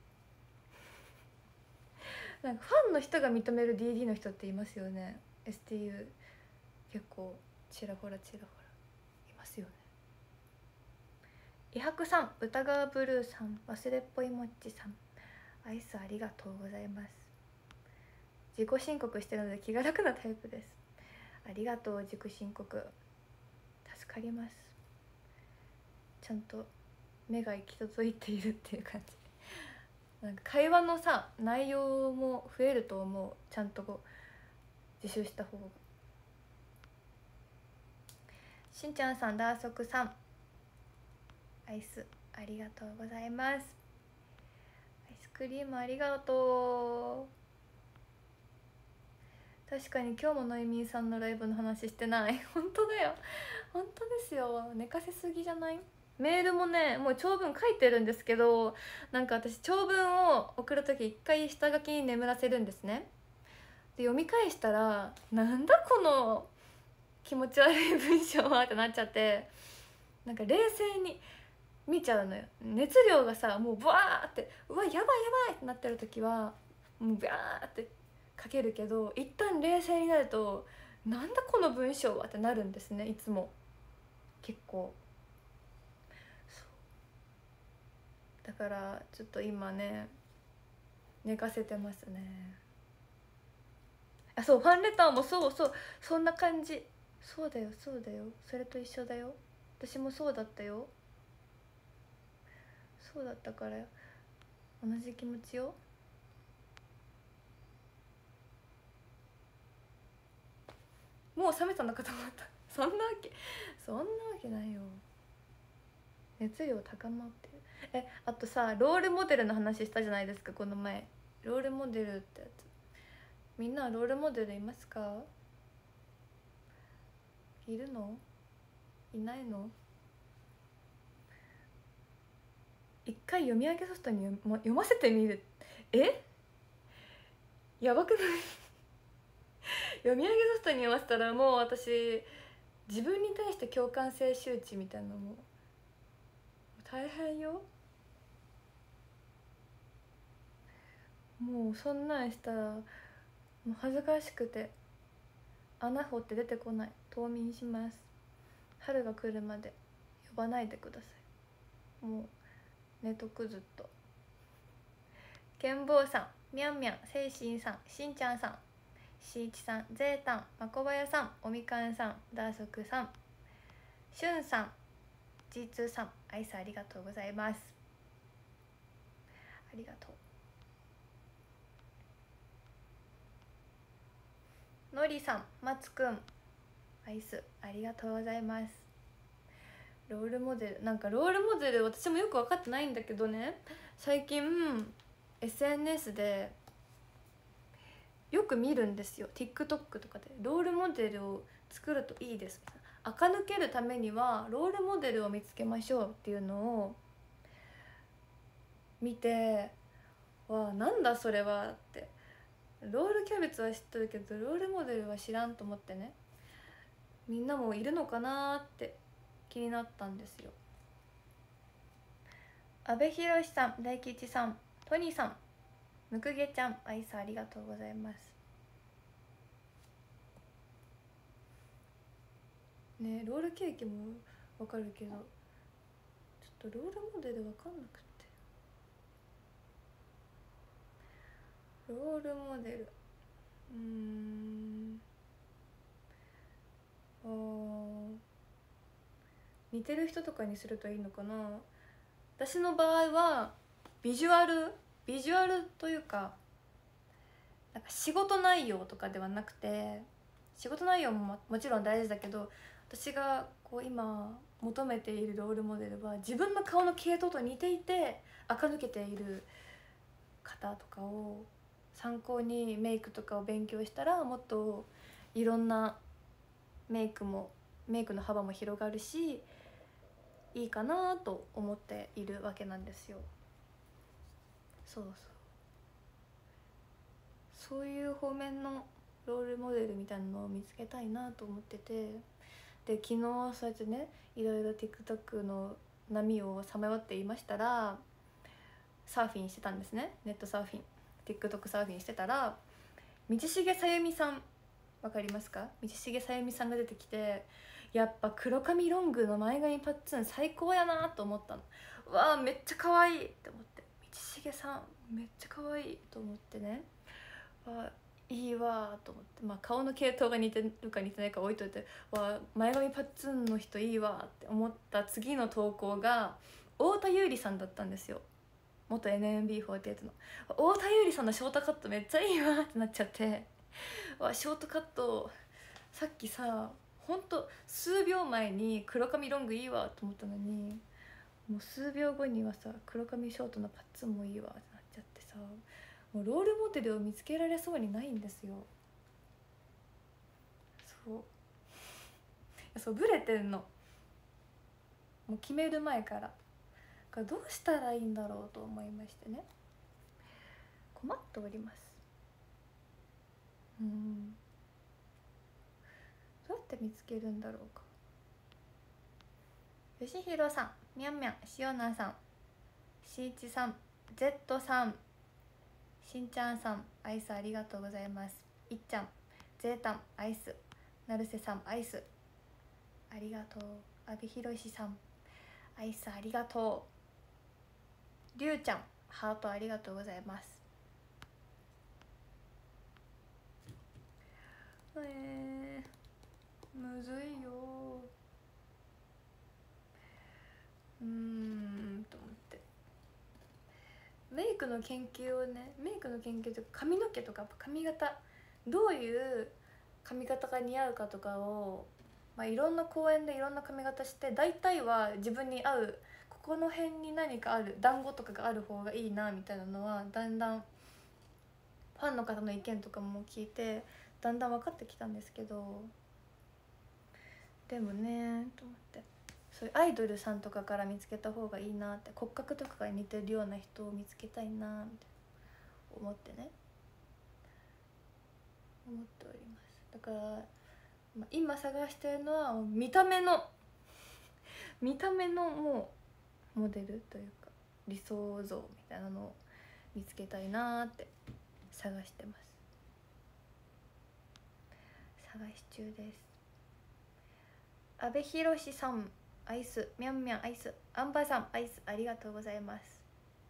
るなんかファンの人が認める ディーディー の人っていますよね。 エスティーユー 結構ちらほらちらほらいますよね。伊白さん、歌川ブルーさん、忘れっぽいもっちさん、アイスありがとうございます。自己申告してるので気が楽なタイプです。ありがとう。自己申告助かります。ちゃんと目が行き届いているっていう感じ。なんか会話のさ内容も増えると思う。ちゃんとこう自習した方が。しんちゃんさん、ダーソクさん、アイスありがとうございます。アイスクリームありがとう。確かに今日ものいみーさんのライブの話してない本当だよ、本当ですよ。寝かせすぎじゃない？メールもねもう長文書いてるんですけど、なんか私長文を送る時一回下書きに眠らせるんですね。で読み返したらなんだこの気持ち悪い文章はってなっちゃって、なんか冷静に見ちゃうのよ。熱量がさもうブワーってうわやばいやばいってなってる時はもうビャーって書けるけど、一旦冷静になるとなんだこの文章はってなるんですね。いつも結構だからちょっと今ね寝かせてますね。あそうファンレターもそうそうそんな感じ。そうだよそうだよ、それと一緒だよ。私もそうだったよ。そうだったから同じ気持ちよ。もう冷めたのかと思ったそんなわけそんなわけないよ。熱量高まってる。えあとさロールモデルの話したじゃないですかこの前。 ロールモデルってやつ。みんなはロールモデルいますか？いるの？いないの？一回読み上げソフトに読ま読ませてみる。え、やばくない？読み上げソフトに読ませたらもう私自分に対して共感性周知みたいなのも大変よ。もうそんなんしたらもう恥ずかしくて穴掘って出てこない。冬眠します。春が来るまで呼ばないでください。もう寝とくずっと。けんぼうさん、みゃんみゃん、せいしんさん、しんちゃんさん、しいちさん、ぜーたん、まこばやさん、おみかんさん、だーそくさん、しゅんさん、ジーツー さん、アイスありがとうございます。ありがとう。のりさん、まつくん、アイスありがとうございます。ロールモデル、なんかロールモデル私もよく分かってないんだけどね、最近 エスエヌエス でよく見るんですよ。 TikTok とかでロールモデルを作るといいですみたいな、垢抜けるためにはロールモデルを見つけましょうっていうのを見て、わあなんだそれはって、ロールキャベツは知ってるけどロールモデルは知らんと思ってね、みんなもいるのかなって気になったんですよ。阿部寛さん、大吉さん、トニーさん、むくげちゃん、アイスありがとうございますね。ロールケーキもわかるけどちょっとロールモデルわかんなくて。ロールモデル、うーん、あー似てる人とかにするといいのかな。私の場合はビジュアルビジュアルというか、なんか仕事内容とかではなくて、仕事内容ももちろん大事だけど、私がこう今求めているロールモデルは自分の顔の系統と似ていて垢抜けている方とかを参考にメイクとかを勉強したら、もっといろんなメイクもメイクの幅も広がるしいいかなと思っているわけなんですよ。そうそう、そういう方面のロールモデルみたいなのを見つけたいなと思ってて、で昨日そうやってねいろいろ TikTok の波をさまよっていましたら、サーフィンしてたんですね。ネットサーフィン、 TikTok サーフィンしてたら道重さゆみさん、わかりますか？道重さゆみさんが出てきて、やっぱ黒髪ロングの前髪パッツン最高やなと思ったの。わあめっちゃ可愛いって思って、道重さんめっちゃ可愛いと思ってね、わあいいわと思って、まあ顔の系統が似てるか似てないか置いといて、わあ前髪パッツンの人いいわって思った次の投稿が太田優里さんだったんですよ。元 エヌエムビーフォーティーエイト の太田優里さんのショートカットめっちゃいいわってなっちゃって、わショートカットさっきさほんと数秒前に黒髪ロングいいわと思ったのに、もう数秒後にはさ黒髪ショートのパッツンもいいわってなっちゃってさ、もうロールモデルを見つけられそうにないんですよ。そうそうブレてんの、もう決める前からどうしたらいいんだろうと思いましてね、困っております。うん、どうやって見つけるんだろうか。よしひろさん、みゃんみゃん、しおなさん、しいちさん、Z さん、しんちゃんさん、アイスありがとうございます。いっちゃん、ぜーたん、アイス、なるせさん、アイスありがとう。阿部寛さん、アイスありがとう。りゅうちゃん、ハートありがとうございます。えー、むずいようーんと思って、メイクの研究をね、メイクの研究というか髪の毛とか髪型、どういう髪型が似合うかとかを、まあ、いろんな公園でいろんな髪型して、大体は自分に合う、ここの辺に何かある団子とかがある方がいいなみたいなのはだんだんファンの方の意見とかも聞いてだんだん分かってきたんですけど、でもねと思って、そういうアイドルさんとかから見つけた方がいいなって、骨格とかが似てるような人を見つけたいなみたいな思ってね思っております。だから、まあ、今探してるのは見た目の見た目のもうモデルというか理想像みたいなのを見つけたいなって探してます。探し中です。阿部寛さんアイス、みゃんみゃんアイス、アンバさんアイス、ありがとうございます。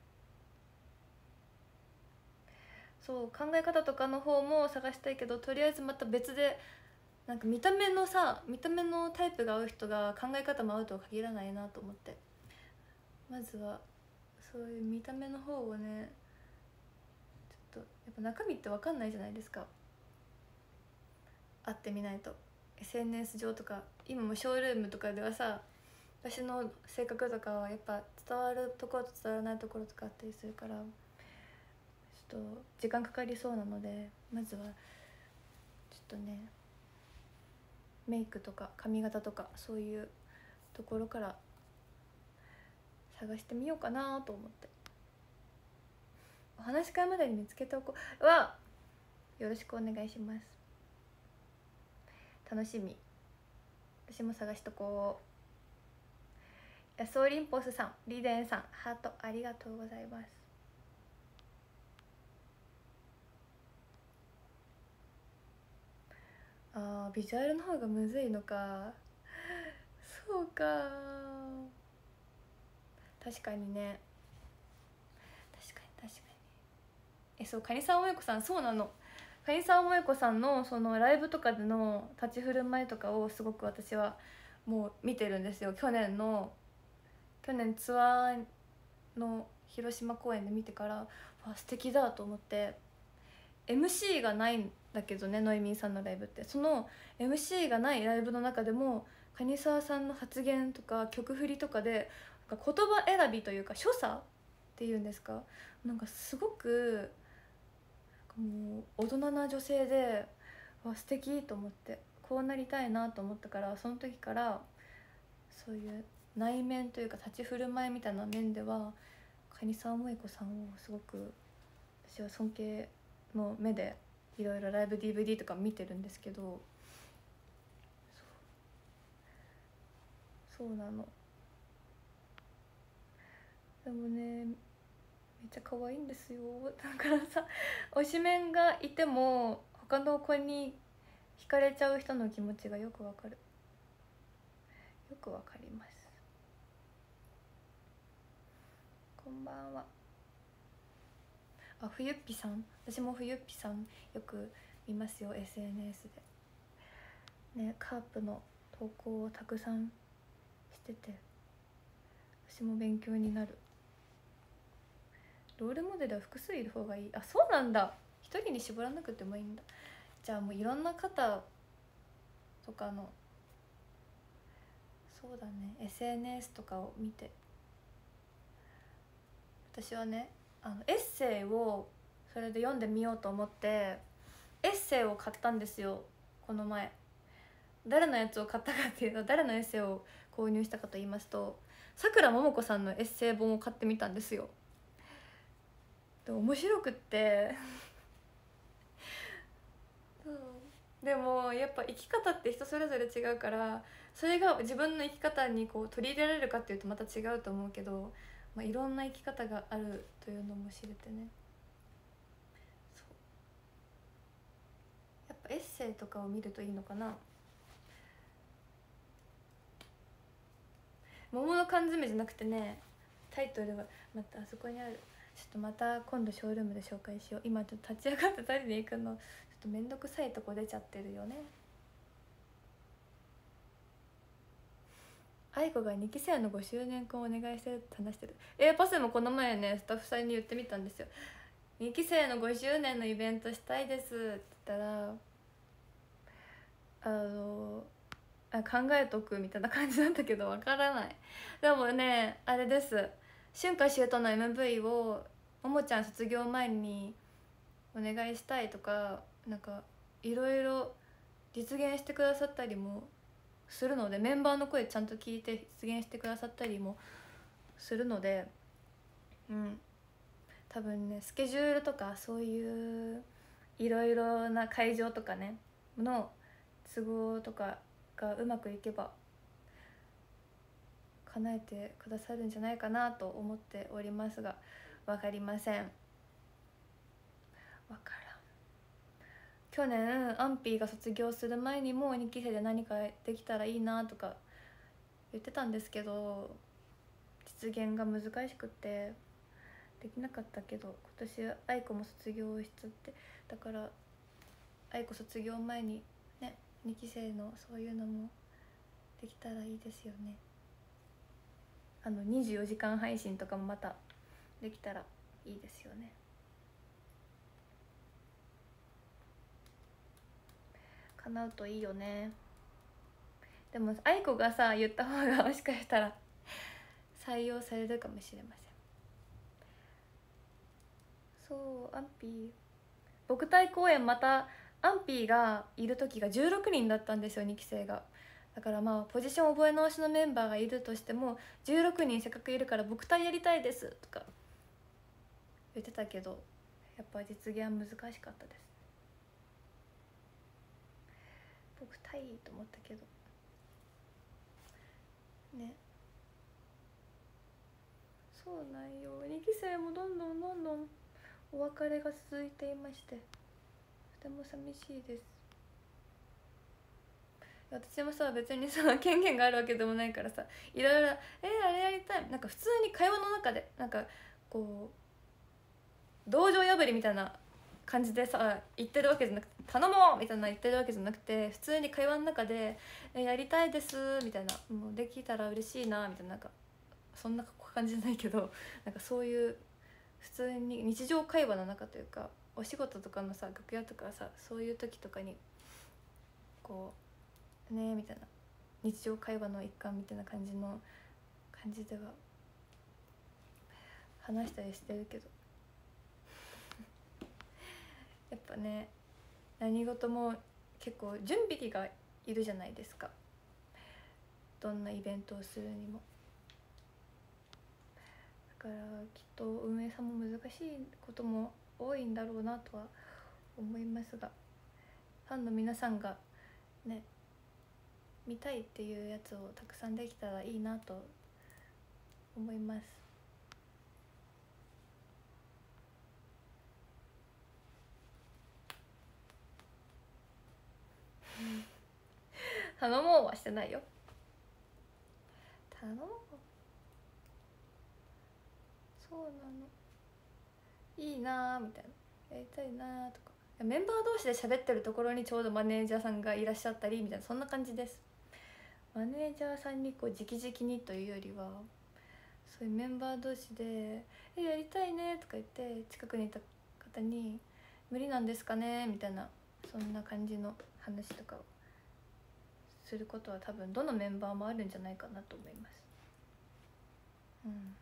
そう考え方とかの方も探したいけど、とりあえずまた別でなんか見た目のさ見た目のタイプが合う人が考え方も合うとは限らないなと思って、まずはそういう見た目の方をね、ちょっとやっぱ中身って分かんないじゃないですか、会ってみないと。 エスエヌエス 上とか今もショールームとかではさ、私の性格とかはやっぱ伝わるところと伝わらないところとかあったりするから、ちょっと時間かかりそうなので、まずはちょっとねメイクとか髪型とかそういうところから探してみようかなと思って、お話し会までに見つけておこうはよろしくお願いします。楽しみ。私も探しとこう。やすおりんぽすさん、リデンさん、ハートありがとうございます。あービジュアルの方がむずいのか。そうか、確かにね、確かに確かに。えそうカニさん萌子さん、そうなの、カニさん萌子さんのそのライブとかでの立ち振る舞いとかをすごく私はもう見てるんですよ。去年の去年ツアーの広島公演で見てから、わ素敵だと思って。 エムシー がないんだけどね、ノイミーさんのライブって。その エムシー がないライブの中でも蟹沢さんの発言とか曲振りとかでなんか言葉選びというか所作っていうんですか、なんかすごくもう大人な女性で、わ素敵と思って、こうなりたいなと思ったから、その時からそういう内面というか立ち振る舞いみたいな面では蟹沢萌子さんをすごく私は尊敬の目でいろいろライブ ディーブイディー とか見てるんですけど、そうそうなの。でもねめっちゃ可愛いんですよ。だからさ、推しメンがいても他の子に惹かれちゃう人の気持ちがよくわかる、よくわかります。こんばんは。あ、冬っぴさん、私も冬っぴさんよく見ますよ エスエヌエス でね。カープの投稿をたくさんしてて私も勉強になる。ロールモデルは複数いる方がいい。あ、そうなんだ、一人に絞らなくてもいいんだ。じゃあもういろんな方とかの、そうだね エスエヌエス とかを見て、私はねあのエッセイをそれで読んでみようと思ってエッセイを買ったんですよこの前。誰のやつを買ったかっていうと、誰のエッセイを購入したかと言いますと、さくらももこさんのエッセイ本を買ってみたんですよ。で面白くってでもやっぱ生き方って人それぞれ違うから、それが自分の生き方にこう取り入れられるかっていうとまた違うと思うけど、まあ、いろんな生き方があるというのも知れてね。そうやっぱエッセイとかを見るといいのかな。桃の缶詰じゃなくてね、タイトルはまたあそこにある。ちょっとまた今度ショールームで紹介しよう。今ちょっと立ち上がって取りに行くのちょっとめんどくさいとこ出ちゃってるよね。愛子がにき生のごしゅうねん婚お願いしてるって話してる。えー、パセもこの前ねスタッフさんに言ってみたんですよ。にき生のごしゅうねんのイベントしたいですって言ったら、あのあ考えとくみたいな感じなんだけどわからない。でもねあれです、春夏秋冬の エムブイ をももちゃん卒業前にお願いしたいとか、なんかいろいろ実現してくださったりもするので、メンバーの声ちゃんと聞いて実現してくださったりもするので、うん多分ねスケジュールとかそういういろいろな会場とかねの都合とかがうまくいけば叶えてくださるんじゃないかなと思っておりますが、分かりません。分からん。去年アンピーが卒業する前にもにき生で何かできたらいいなとか言ってたんですけど、実現が難しくてできなかったけど、今年愛子も卒業しちゃって、だから愛子卒業前にねにき生のそういうのもできたらいいですよね。あのにじゅうよじかん配信とかもまたできたらいいですよね。叶うといいよね。でも愛子がさ言った方がもしかしたら採用されるかもしれません。そうアンピー僕体公演、またアンピーがいる時がじゅうろくにんだったんですよ、にき生が。だからまあポジション覚え直しのメンバーがいるとしてもじゅうろくにんせっかくいるから僕体やりたいですとか言ってたけど、やっぱ実現は難しかったです。僕体と思ったけどね。そうなんよ、にき生もどんどんどんどんお別れが続いていまして、とても寂しいです。私もさ別にさ権限があるわけでもないからさ、いろいろ「えー、あれやりたい」なんか普通に会話の中でなんかこう道場破りみたいな感じでさ言ってるわけじゃなくて、頼もうみたいな言ってるわけじゃなくて、普通に会話の中で「えやりたいです」みたいな、もうできたら嬉しいなみたいな、なんかそんな感じじゃないけど、なんかそういう普通に日常会話の中というか、お仕事とかのさ楽屋とかさ、そういう時とかにこうねみたいな、日常会話の一環みたいな感じの感じでは話したりしてるけどやっぱね何事も結構準備がいるじゃないですか、どんなイベントをするにも。だからきっと運営さんも難しいことも多いんだろうなとは思いますが、ファンの皆さんがね見たいっていうやつをたくさんできたらいいなと思います頼もうはしてないよ。頼もう、そうなの、いいなーみたいな、やりたいなーとか、メンバー同士で喋ってるところにちょうどマネージャーさんがいらっしゃったりみたいな、そんな感じです。マネージャーさんにこう直々にというよりは、そういうメンバー同士で「えやりたいね」とか言って近くにいた方に「無理なんですかね」みたいな、そんな感じの話とかをすることは多分どのメンバーもあるんじゃないかなと思います。うん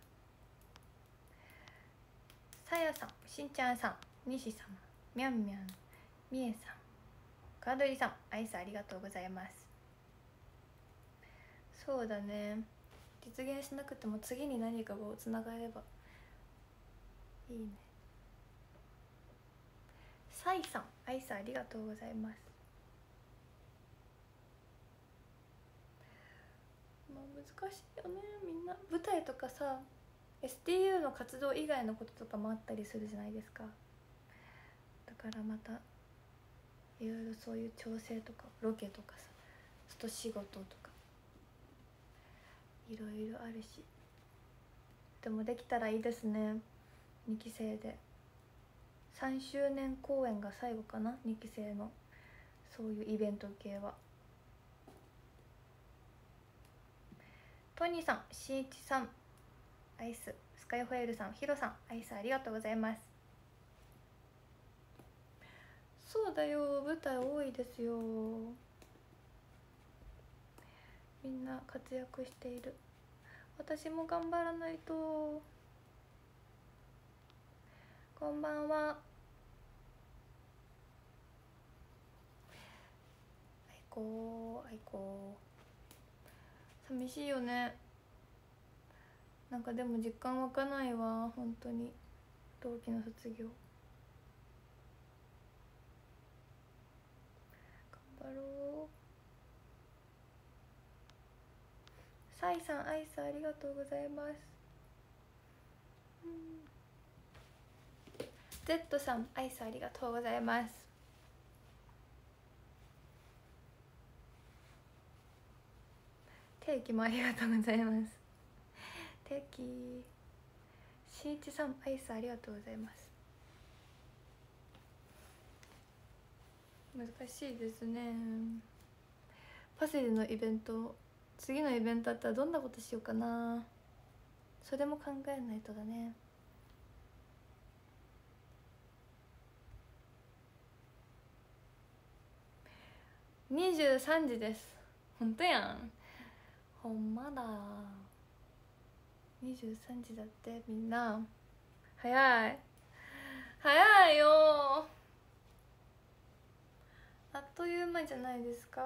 さやさん、しんちゃんさん、西さん、みゃんみゃん、みえさん、かどりさん、アイスありがとうございます。そうだね、実現しなくても次に何かをつながればいいね。さいさん、アイスありがとうございます。まあ難しいよね、みんな舞台とかさ エスティーユー の活動以外のこととかもあったりするじゃないですか。だからまたいろいろそういう調整とかロケとかさ外仕事とかいろいろあるし、でもできたらいいですね。にき生でさんしゅうねん公演が最後かな、にき生のそういうイベント系は。トニーさん、しんいちさん、アイス、スカイホエールさん、ヒロさん、アイスありがとうございます。そうだよ、舞台多いですよ、みんな活躍している。私も頑張らないと。こんばんは。 こ愛子寂しいよね。なんかでも実感湧かないわ本当に。同期の卒業頑張ろう。サイさんアイスありがとうございます。うん、Z さんアイスありがとうございます。定期もありがとうございます。定期しんいちさんアイスありがとうございます。難しいですね。パセリのイベント、次のイベントあったらどんなことしようかな。それも考えないとだね。にじゅうさんじです。ほんとやん。ほんまだ。にじゅうさんじだってみんな。早い早いよ。あっという間じゃないですか。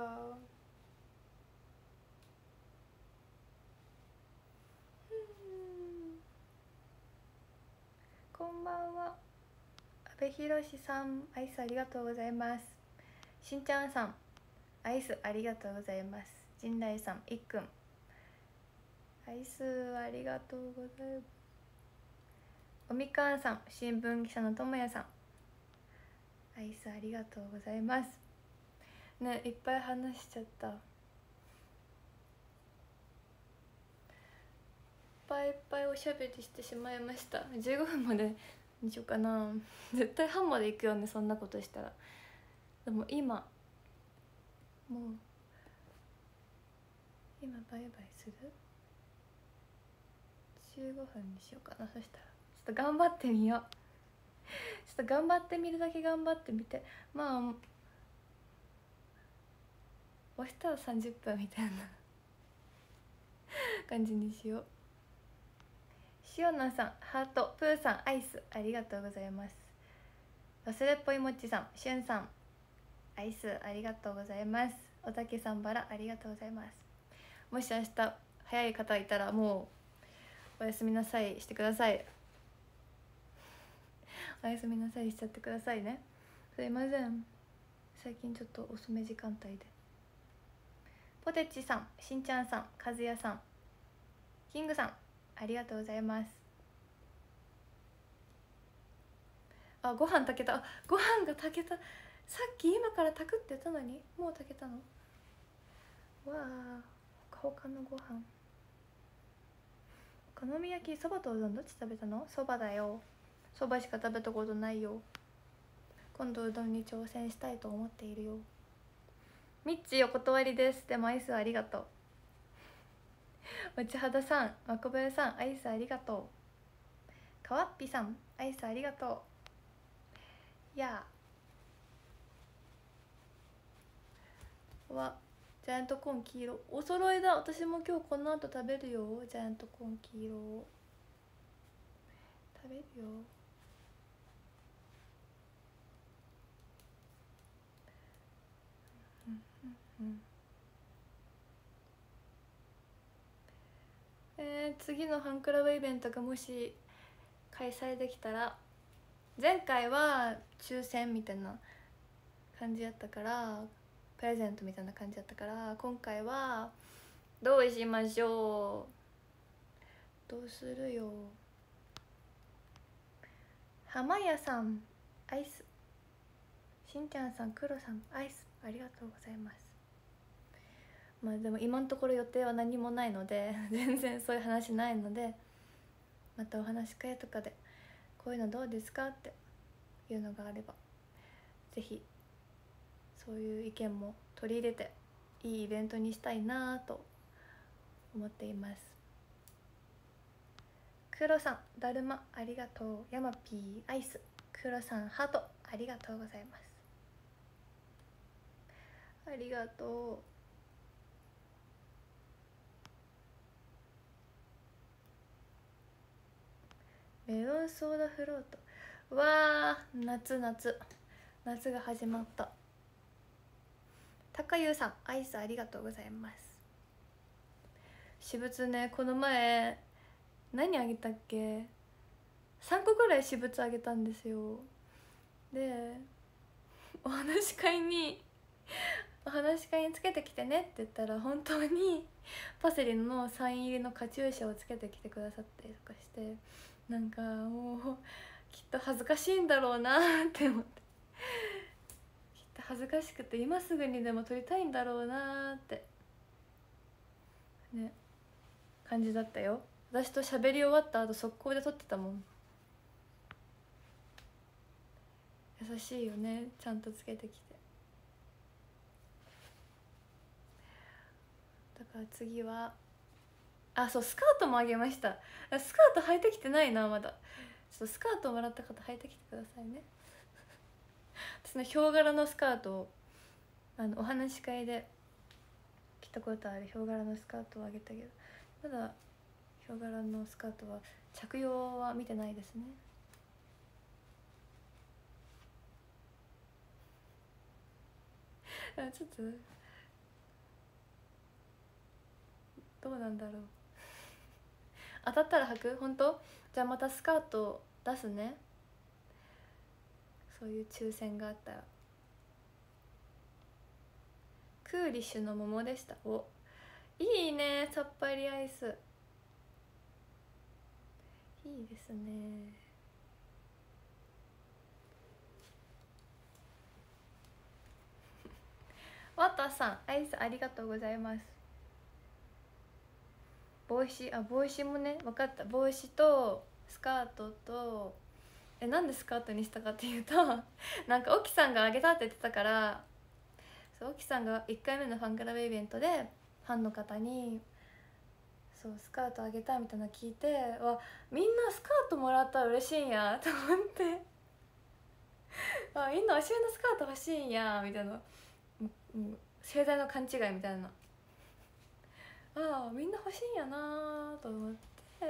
こんばんは。阿部寛さんアイスありがとうございます。しんちゃんさんアイスありがとうございます。陣内さんいっくんアイスありがとうございます。おみかんさん新聞記者のともやさんアイスありがとうございますね。いっぱい話しちゃった。いっぱいいっぱいおしゃべりしてしまいました。じゅうごふんまでにしようかな。絶対半まで行くよねそんなことしたら。でも今もう今バイバイするじゅうごふんにしようかな。そしたらちょっと頑張ってみよう。ちょっと頑張ってみるだけ頑張ってみて、まあ押したらさんじゅっぷんみたいな感じにしよう。しおなさんハート、プーさんアイスありがとうございます。忘れっぽいもっちさん、しゅんさんアイスありがとうございます。おたけさんバラありがとうございます。もし明日早い方いたらもうおやすみなさいしてください。おやすみなさいしちゃってくださいね。すいません最近ちょっと遅め時間帯で。ポテチさん、しんちゃんさん、かずやさん、キングさんありがとうございます。あ、ご飯炊けた。あ、ご飯が炊けた。さっき今から炊くって言ったのにもう炊けたの。わあ、ほかほかのご飯。お好み焼き、そばとうどんどっち食べたの？そばだよ。そばしか食べたことないよ。今度うどんに挑戦したいと思っているよ。みっちーお断りです。でもアイスありがとう。内肌さん、まこばやさんアイスありがとう。かわっぴさんアイスありがとう。やあわ、ジャイアントコーン黄色お揃いだ。私も今日この後食べるよ。ジャイアントコーン黄色食べるよ。うんうんうん。えー、次のファンクラブイベントがもし開催できたら、前回は抽選みたいな感じやったから、プレゼントみたいな感じやったから、今回はどうしましょう。どうするよ。浜屋さんアイス、しんちゃんさん、くろさんアイスありがとうございます。まあでも今のところ予定は何もないので全然そういう話ないので、またお話し会とかでこういうのどうですかっていうのがあればぜひそういう意見も取り入れていいイベントにしたいなと思っています。クロさんだるまありがとう。ヤマピーアイス、クロさんハートありがとうございます。ありがとう。メロンソーダフロート、わー夏夏夏が始まった。 高優さんアイスありがとうございます。私物ね、この前何あげたっけ、さんこぐらい私物あげたんですよ。でお話し会にお話し会につけてきてねって言ったら、本当にパセリのサイン入りのカチューシャをつけてきてくださったりとかして、なんかもうきっと恥ずかしいんだろうなって思って、きっと恥ずかしくて今すぐにでも撮りたいんだろうなってね感じだったよ。私と喋り終わった後速攻で撮ってたもん。優しいよね、ちゃんとつけてきて。だから次はあ、そうスカートもあげました。スカート履いてきてないなまだ。ちょっとスカートをもらった方履いてきてくださいね。私のヒョウ柄のスカートをあのお話し会で着たことあるヒョウ柄のスカートをあげたけど、まだヒョウ柄のスカートは着用は見てないですね。あ、ちょっとどうなんだろう。当たったら履く？本当？じゃあまたスカート出すね。そういう抽選があったら。クーリッシュの桃でした。お、いいね、さっぱりアイスいいですね。ワタさんアイスありがとうございます。帽子、あ、帽子もね、分かった。帽子とスカートと、え、なんでスカートにしたかっていうとなんか沖さんがあげたって言ってたから、そう沖さんがいっかいめのファンクラブイベントでファンの方にそうスカートあげたみたいなの聞いて、わ、みんなスカートもらったら嬉しいんやと思ってあ、みんな足上のスカート欲しいんやみたいな、盛大な勘違いみたいな、ああみんな欲しいんやなと思って、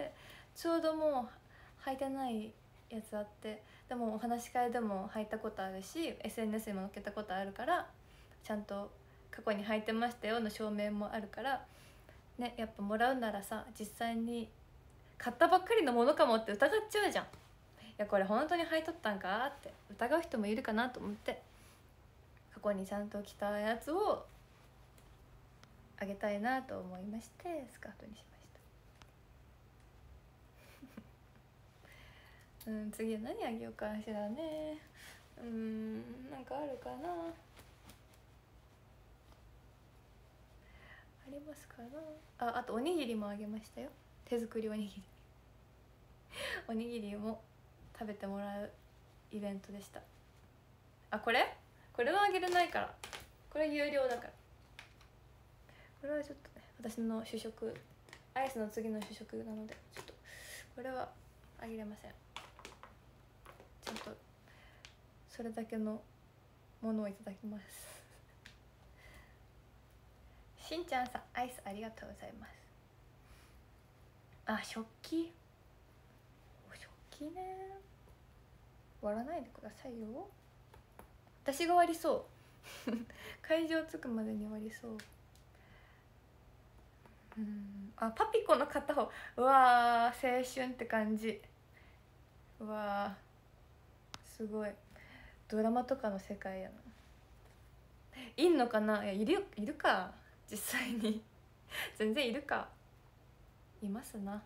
ちょうどもう履いてないやつあって、でもお話し会でも履いたことあるし エスエヌエス にも載っけたことあるから、ちゃんと過去に履いてましたよの証明もあるからね、やっぱもらうならさ、実際に買ったばっかりのものかもって疑っちゃうじゃん。いやこれ本当に履いとったんかって疑う人もいるかなと思って、過去にちゃんと着たやつをあげたいなと思いましてスカートにしましたうん、次は何あげようかしらね。うん、なんかあるかな、ありますかなあ。あとおにぎりもあげましたよ。手作りおにぎりおにぎりも食べてもらうイベントでした。あ、これこれはあげれないから、これ有料だから、これはちょっとね私の主食、アイスの次の主食なのでちょっとこれはあげれません。ちゃんとそれだけのものをいただきますしんちゃんさんアイスありがとうございます。あ、食器、食器ね、割らないでくださいよ。私が割りそう会場着くまでに割りそう。うん、あ、パピコの片方、うわー青春って感じ。うわーすごいドラマとかの世界やな。いんのかな、いやいるよ、いるか実際に全然いるか、いますな。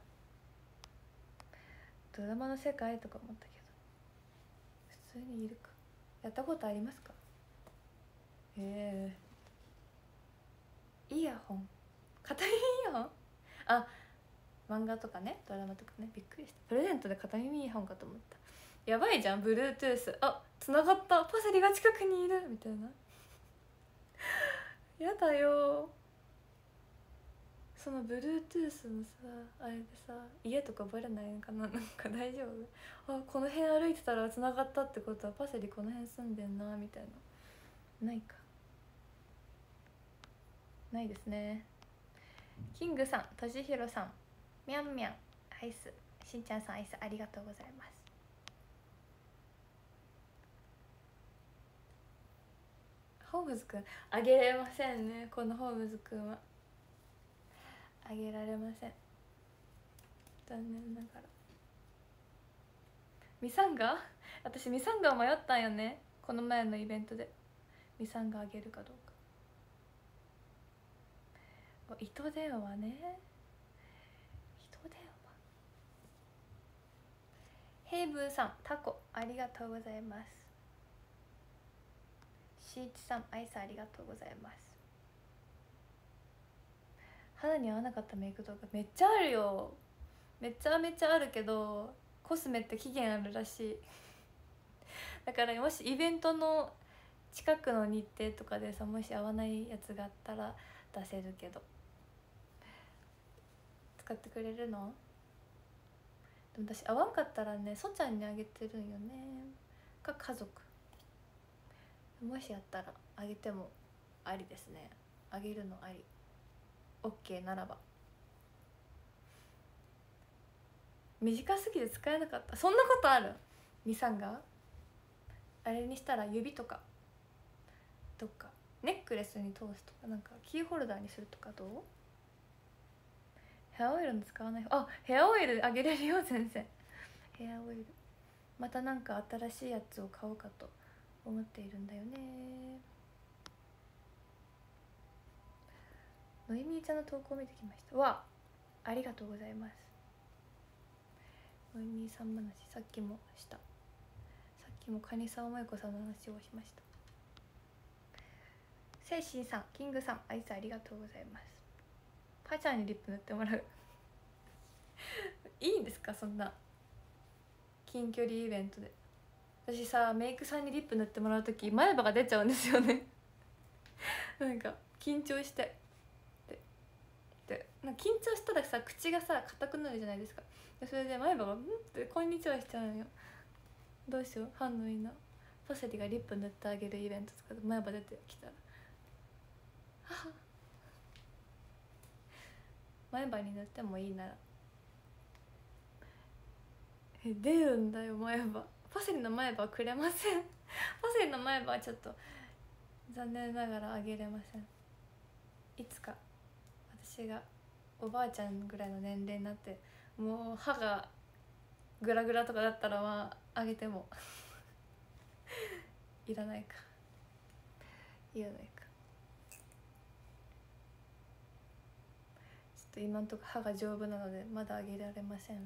ドラマの世界とか思ったけど普通にいるか。やったことありますか？へえ。イヤホン、片耳イヤホン、あ、漫画とかねドラマとかね、びっくりした。プレゼントで片耳イヤホンかと思った。やばいじゃん Bluetooth、 あ、つながった、パセリが近くにいるみたいなやだよ。その Bluetooth のさあれでさ家とかバレないのかな、なんか大丈夫？あ、この辺歩いてたらつながったってことはパセリこの辺住んでんなみたいな、ないか、ないですね。キングさん、としひろさん、みゃんみゃんアイス、しんちゃんさんアイスありがとうございます。 ホームズくんあげれませんね。このホームズくんはあげられません、残念ながら。ミサンガ私ミサンガを迷ったんよね、この前のイベントで。ミサンガあげるかどうか。糸電話ね、糸電話。ヘイブーさんタコありがとうございます。しーちさんアイスありがとうございます。肌に合わなかったメイク動画めっちゃあるよ、めちゃめちゃあるけどコスメって期限あるらしいだからもしイベントの近くの日程とかでさ、もし合わないやつがあったら出せるけど。使ってくれるの？でも私合わんかったらね、そちゃんにあげてるんよね。か家族、もしやったらあげてもありですね。あげるのあり、 OK ならば。短すぎて使えなかった、そんなことある？ミサンがあれにしたら指とかどっかネックレスに通すとか、なんかキーホルダーにするとかどう？ヘアオイルの使わない。あ、ヘアオイルあげれるよ先生。ヘアオイルまたなんか新しいやつを買おうかと思っているんだよね。ノイミーちゃんの投稿を見てきました。わありがとうございます。ノイミーさん話さっきもした。さっきもカニサオマイコさんの話をしました。セイシンさん、キングさん、アイスありがとうございます。パーちゃんにリップ塗ってもらういいんですかそんな近距離イベントで。私さ、メイクさんにリップ塗ってもらう時前歯が出ちゃうんですよねなんか緊張してででなんか緊張したらさ、口がさ硬くなるじゃないですか。それで前歯がうんってこんにちはしちゃうのよ。どうしよう、反応いいな。パセリがリップ塗ってあげるイベントとかで前歯出てきたらは前歯に塗ってもいいなら。え出るんだよ前歯。パセリの前歯はくれませんパセリの前歯はちょっと残念ながらあげれません。いつか私がおばあちゃんぐらいの年齢になってもう歯がグラグラとかだったらまああげてもいらないか、いらないか。ちょっと今んとこ歯が丈夫なのでまだあげられません。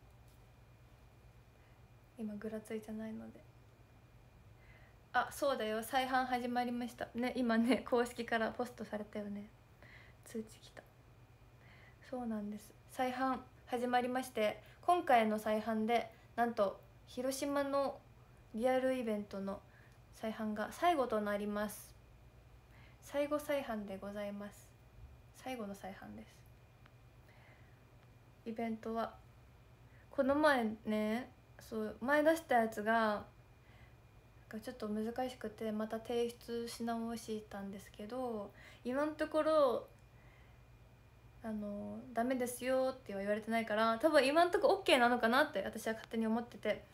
今ぐらついてないので。あ、そうだよ、再販始まりましたね。今ね公式からポストされたよね、通知来た。そうなんです、再販始まりまして、今回の再販でなんと広島のリアルイベントの再販が最後となります。最後再販でございます。最後の再販です。イベントはこの前ね、そう前出したやつがちょっと難しくてまた提出し直したんですけど、今のところあのダメですよっては言われてないから、多分今のところ OK なのかなって私は勝手に思ってて、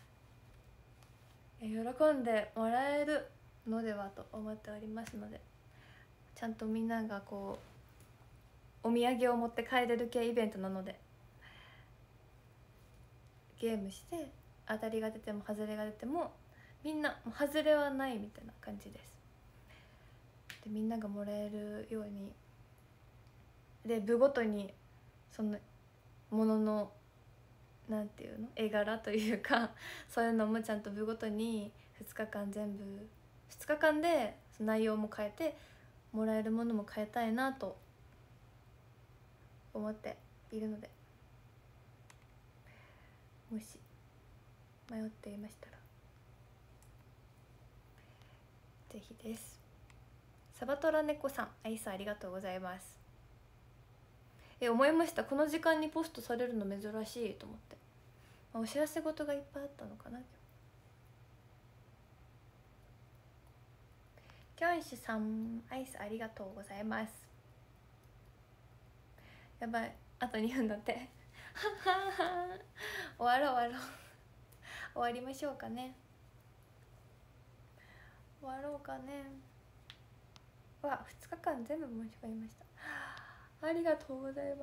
喜んでもらえるのではと思っておりますので、ちゃんとみんながこうお土産を持って帰れる系イベントなので、ゲームして当たりが出ても外れが出てもみんなもう外れはないみたいな感じです。でみんながもらえるようにで、部ごとにそのもののなんていうの絵柄というかそういうのもちゃんと部ごとにふつかかん全部ふつかかんで内容も変えてもらえるものも変えたいなと思っているので、もし迷っていましたらぜひです。サバトラ猫さん、アイスありがとうございます。え思いました、この時間にポストされるの珍しいと思って、まあ、お知らせ事がいっぱいあったのかな。キョンシュさん、アイスありがとうございます。やばい、あとにふんだって終わろう終わろう終わりましょうかね。終わろうかね。 わふつかかん全部申し込みました。ありがとうございます。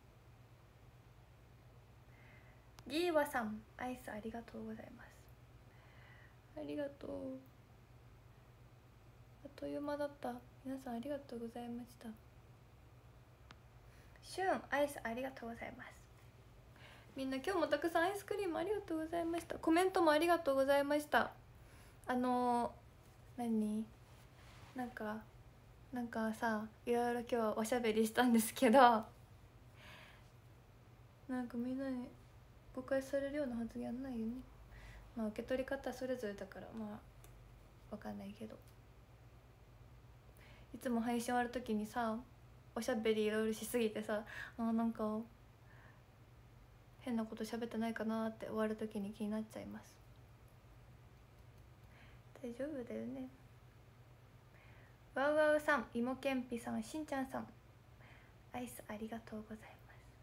ギーワさんアイスありがとうございます。ありがとう。あっという間だった。皆さんありがとうございました。シュンアイスありがとうございます。みんな今日もたくさんアイスクリームありがとうございました。コメントもありがとうございました。あのー、何なんかなんかさ、いろいろ今日はおしゃべりしたんですけど、なんかみんなに誤解されるような発言はないよね。まあ受け取り方それぞれだからまあわかんないけど、いつも配信終わる時にさ、おしゃべりいろいろしすぎてさ、あーなんか変なこと喋ってないかなって終わる時に気になっちゃいます。大丈夫だよね。ワウワウさん、いもけんぴさん、しんちゃんさん、アイスありがとうございます。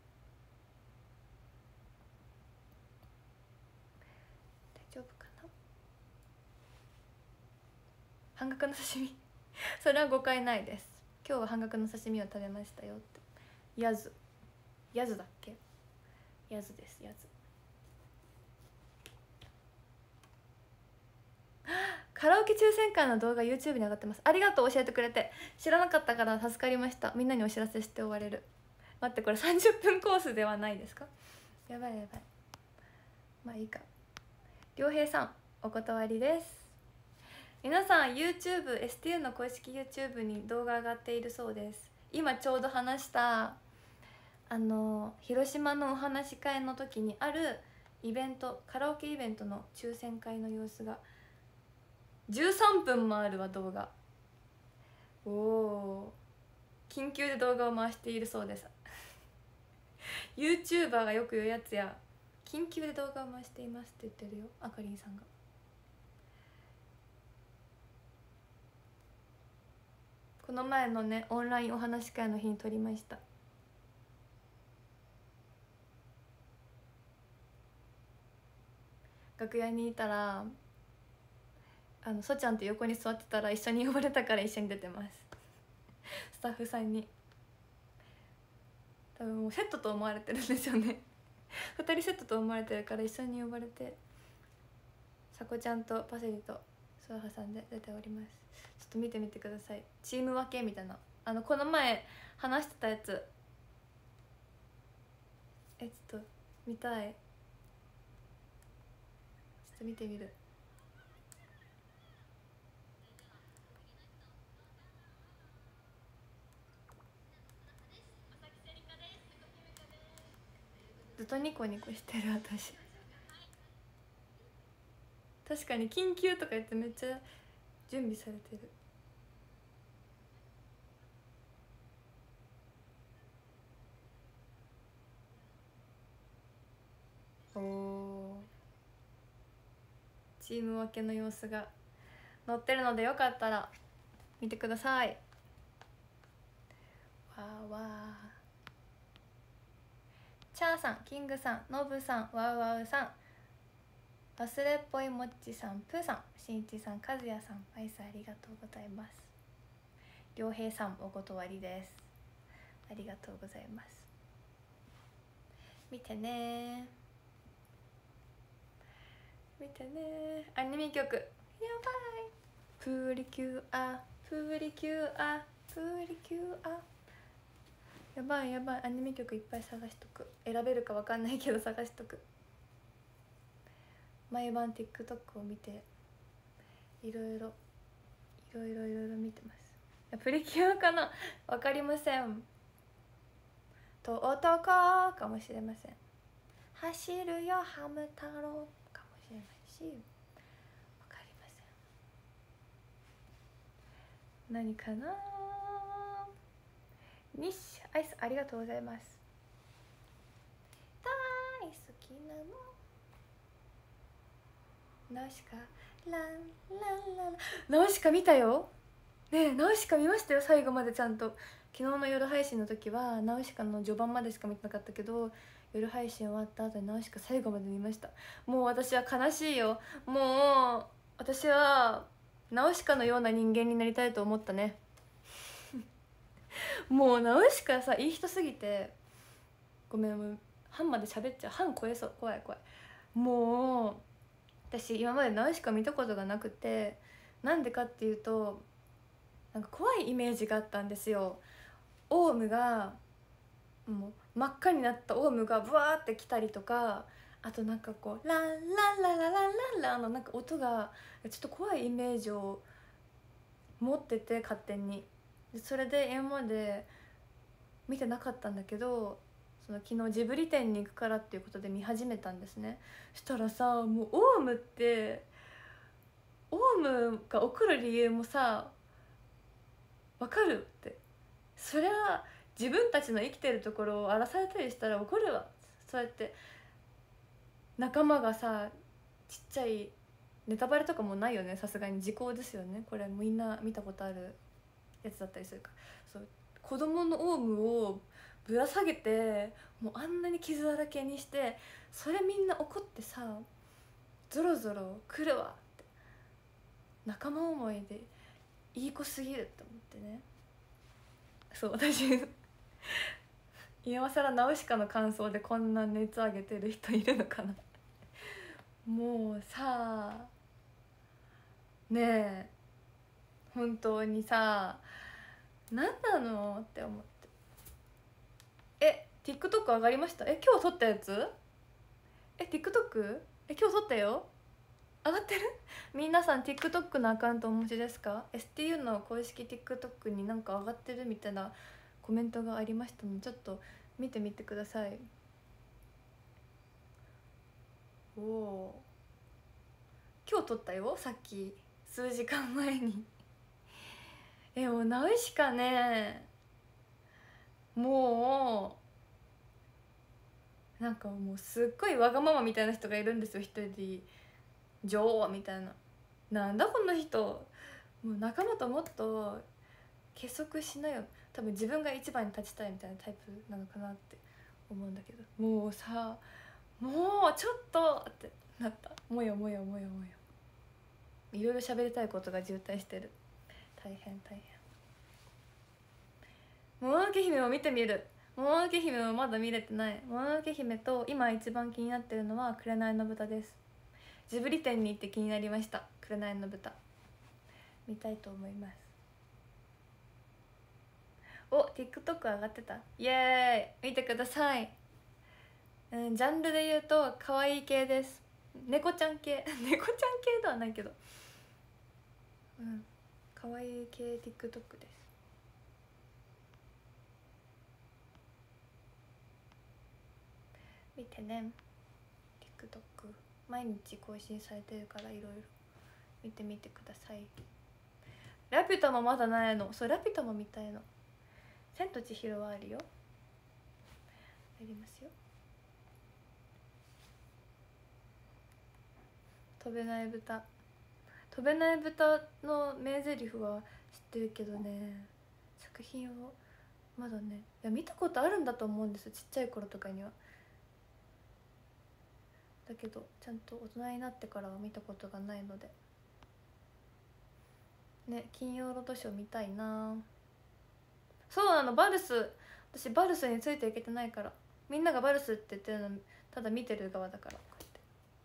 大丈夫かな。半額の刺身それは誤解ないです。今日は半額の刺身を食べましたよって。やずやずだっけ、やずです。やずカラオケ抽選会の動画 YouTube に上がってます。ありがとう、教えてくれて。知らなかったから助かりました。みんなにお知らせして終われる。待って、これさんじゅっぷんコースではないですか。やばいやばい。まあいいか。りょうへいさんお断りです。皆さん YouTube、 エスティーユー の公式 YouTube に動画上がっているそうです。今ちょうど話したあの広島のお話し会の時にあるイベント、カラオケイベントの抽選会の様子がじゅうさんぷんもあるわ動画。おお、緊急で動画を回しているそうですYouTuber がよく言うやつや、緊急で動画を回していますって言ってるよ、あかりんさんが。この前のねオンラインお話し会の日に撮りました。楽屋にいたらあのそちゃんと横に座ってたら一緒に呼ばれたから一緒に出てますスタッフさんに。多分もうセットと思われてるんですよねふたりセットと思われてるから一緒に呼ばれて、さこちゃんとパセリとスワハさんで出ております。ちょっと見てみてください。チーム分けみたいな、あのこの前話してたやつ、えちょっと見たい。ちょっと見てみる。ずっとニコニコしてる私。確かに緊急とか言ってめっちゃ準備されてる。おお、チーム分けの様子が載ってるのでよかったら見てください。わーわー。チャーさん、キングさん、ノブさん、ワウワウさん、忘れっぽいもっちさん、プーさん、しんいちさん、かずやさん、アイスありがとうございます。りょうへいさんお断りです。ありがとうございます。見てね見てね。アニメ曲やばい。プリキュアプリキュアプリキュア、やばいやばい。アニメ曲いっぱい探しとく。選べるかわかんないけど探しとく。毎晩 TikTok を見ていろいろいろいろいろいろ見てます。プリキュアかな、わかりません。と男かもしれません。走るよハム太郎かもしれないし、わかりません。何かな。ニッシュアイスありがとうございます。大好きなのナウシカランランラン。ナウシカ見たよねえ。ナウシカ見ましたよ最後までちゃんと。昨日の夜配信の時はナウシカの序盤までしか見てなかったけど、夜配信終わった後にナウシカ最後まで見ました。もう私は悲しいよ。もう私はナウシカのような人間になりたいと思ったね。 もうナウシカさいい人すぎて、ごめん、もう半まで喋っちゃう、半超えそう、怖い怖い。もう私今までナウシカ見たことがなくて、なんでかっていうとなんか怖いイメージがあったんですよ。オウムがもう真っ赤になったオウムがブワーって来たりとか、あとなんかこうランランララランランランのなんか音がちょっと怖いイメージを持ってて勝手に。でそれで今まで見てなかったんだけど、その昨日ジブリ展に行くからっていうことで見始めたんですね。そしたらさ、もうオウムってオウムが送る理由もさ分かるって、それは自分たちの生きてるところを荒らされたりしたら怒るわ。そうやって仲間がさ、ちっちゃいネタバレとかもないよね、さすがに時効ですよね、これみんな見たことあるやつだったりするから。そう子供のオウムをぶら下げてもうあんなに傷だらけにして、それみんな怒ってさ、ゾロゾロ来るわって、仲間思いでいい子すぎるって思ってね。そう私今更ナウシカの感想でこんな熱上げてる人いるのかなもうさねえ本当にさ、何なのって思って。え TikTok 上がりました？え今日撮ったやつ？え TikTok？ え今日撮ったよ、上がってる皆さん TikTok のアカウントお持ちですか？ エスティーユー の公式 TikTok になんか上がってるみたいなコメントがありましたので、ちょっと見てみてください。おお今日撮ったよ、さっき数時間前にえもうナウシカね、もうなんかもうすっごいわがままみたいな人がいるんですよ、一人で女王みたいな。なんだこの人、もう仲間ともっと結束しなよ、多分自分が一番に立ちたいみたいなタイプなのかなって思うんだけど、もうさもうちょっとってなった。もやもやもやもや、いろいろ喋りたいことが渋滞してる。大変大変。もののけ姫を見てみる。もののけ姫をまだ見れてない。もののけ姫と今一番気になってるのは紅の豚です。ジブリ展に行って気になりました。紅の豚見たいと思います。お TikTok 上がってた、イエーイ見てください。うん、ジャンルで言うと可愛い系です。猫ちゃん系猫ちゃん系ではないけど、うん可愛い系 TikTok です。見てね TikTok 毎日更新されてるからいろいろ見てみてください。ラピュタもまだないの。そうラピュタも見たいの。千と千尋はあるよ、ありますよ。飛べない豚、飛べない豚の名台詞は知ってるけどね、作品をまだね、いや見たことあるんだと思うんですよ、ちっちゃい頃とかには。だけどちゃんと大人になってからは見たことがないのでね、金曜ロードショー見たいな。そうなの、バルス、私バルスについていけてないから、みんながバルスって言ってるのただ見てる側だから。こうやって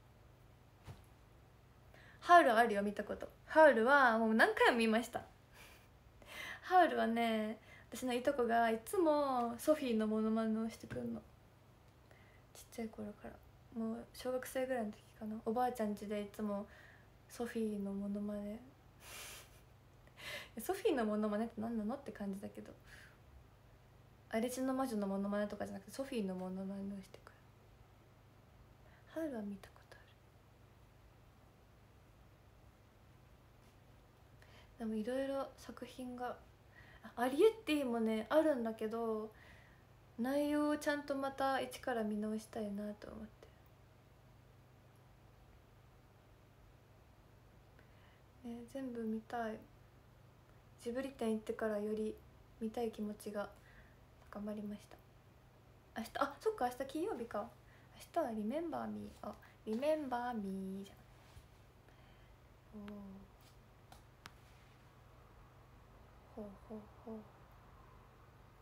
ハウルあるよ、見たこと。ハウルはもう何回も見ました。ハウルはね、私のいとこがいつもソフィーのモノマネをしてくるの、ちっちゃい頃から。もう小学生ぐらいの時かな、おばあちゃん家でいつもソフィーのモノマネソフィーのモノマネって何なのって感じだけど、荒地の魔女のモノマネとかじゃなくてソフィーのモノマネをしてくる。ハウルは見たことある。でもいろいろ作品が、アリエッティもねあるんだけど、内容をちゃんとまた一から見直したいなと思って、ね、全部見たい。ジブリ展行ってからより見たい気持ちが高まりました。明日、あ、そっか明日金曜日か。明日はリメンバーミー、あ、リメンバーミーじゃん。おほうほうほう。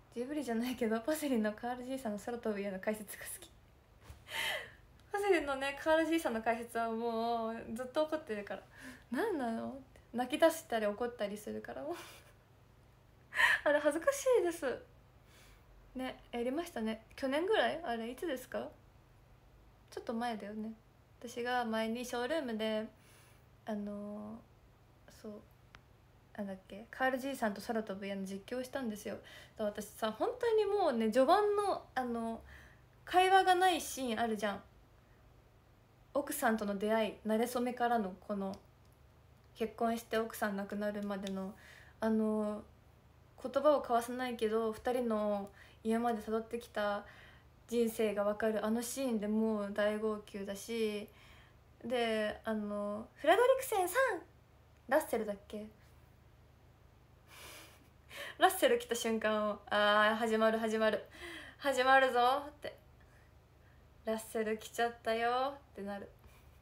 ジブリじゃないけどパセリのカール爺さんの空飛ぶ家の解説が好きパセリのねカール爺さんの解説はもうずっと怒ってるから「何なの?」って泣き出したり怒ったりするからもうあれ恥ずかしいですね。やりましたね去年ぐらい。あれいつですか？ちょっと前だよね。私が前にショールームであのー、そうなんだっけカール爺さんと空飛ぶ家の実況をしたんですよ。だから私さ本当にもうね序盤のあの会話がないシーンあるじゃん。奥さんとの出会い馴れ初めからのこの結婚して奥さん亡くなるまでのあの言葉を交わさないけどふたりの今まで辿ってきた人生が分かるあのシーンでもう大号泣だし、であのフラドリクセンさんラッセルだっけラッセル来た瞬間をあー始まる始まる始まるぞってラッセル来ちゃったよってなる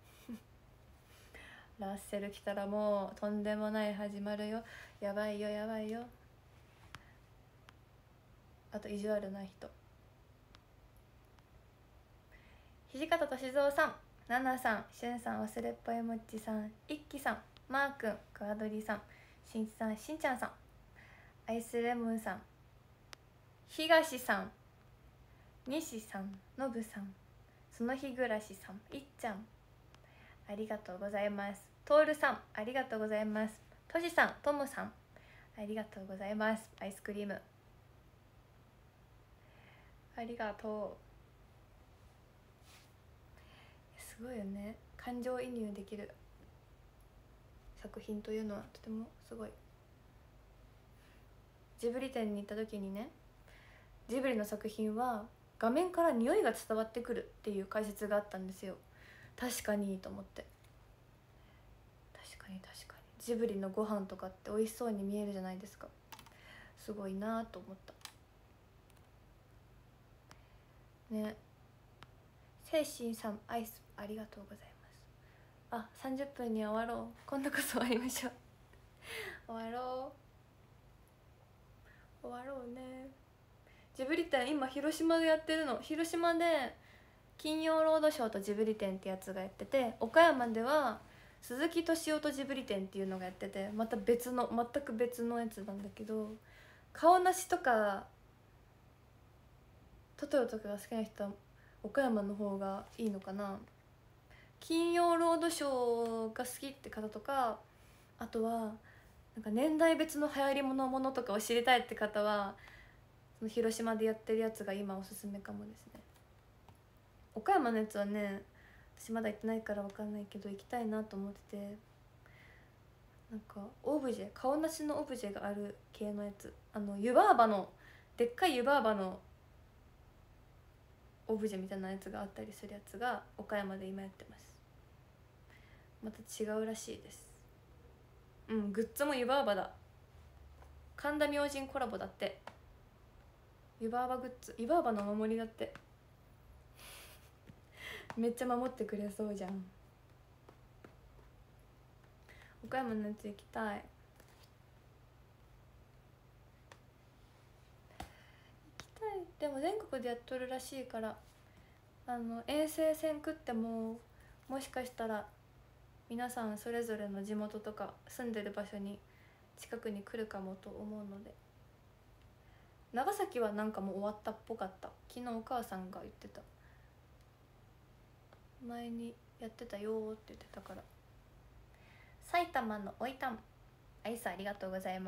ラッセル来たらもうとんでもない始まるよ。やばいよやばいよ。あと意地悪な人土方歳三さん、ナナさん、しゅんさん、忘れっぽいもっちさん、いっきさん、マーくん、クワドリさん、しんいちさん、しんちゃんさん、アイスレモンさん、東さん、西さん、のぶさん、その日暮らしさん、いっちゃん、ありがとうございます。トールさん、ありがとうございます。としさん、ともさん、ありがとうございます。アイスクリームありがとう。すごいよね、感情移入できる作品というのはとてもすごい。ジブリ展に行った時にね、ジブリの作品は画面から匂いが伝わってくるっていう解説があったんですよ。確かにと思って、確かに確かにジブリのご飯とかって美味しそうに見えるじゃないですか。すごいなと思ったね。精神さん、アイスありがとうございます。あ、さんじゅっぷんには終わろう。今度こそ終わりましょう終わろう終わろうね。ジブリ展今広島でやってるの。広島で金曜ロードショーとジブリ展ってやつがやってて、岡山では鈴木敏夫とジブリ展っていうのがやってて、また別の全く別のやつなんだけど、顔なしとかトトロとかが好きな人は岡山の方がいいのかな。金曜ロードショーが好きって方とか、あとはなんか年代別の流行りものものとかを知りたいって方はその広島でやってるやつが今おすすめかもですね。岡山のやつはね私まだ行ってないから分かんないけど行きたいなと思ってて、なんかオブジェ顔なしのオブジェがある系のやつ、あの湯婆婆のでっかい湯婆婆のオブジェみたいなやつがあったりするやつが岡山で今やってます。また違うらしいです。うん、グッズも湯婆婆だ。神田明神コラボだって。湯婆婆グッズ、湯婆婆のお守りだってめっちゃ守ってくれそうじゃん。岡山のやつ行きたい。行きたい。でも全国でやっとるらしいから、あの遠征戦食ってももしかしたら皆さんそれぞれの地元とか住んでる場所に近くに来るかもと思うので。長崎はなんかもう終わったっぽかった。昨日お母さんが言ってた、前にやってたよって言ってたから。埼玉のおいたんアイスありがとうございます。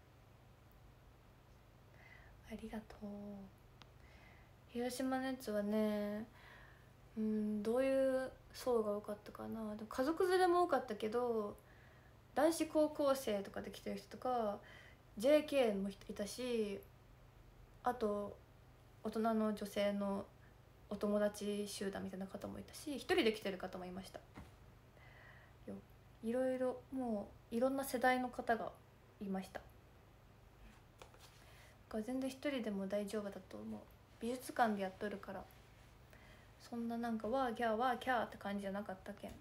ありがとう。広島のやつはね、うんどういう層が多かったかな。でも家族連れも多かったけど、男子高校生とかで来てる人とか ジェーケー もいたし、あと大人の女性のお友達集団みたいな方もいたし、一人で来てる方もいました。いろいろもういろんな世代の方がいました。全然一人でも大丈夫だと思う。美術館でやっとるからそんななんかワーギャーワーキャーって感じじゃなかったけん、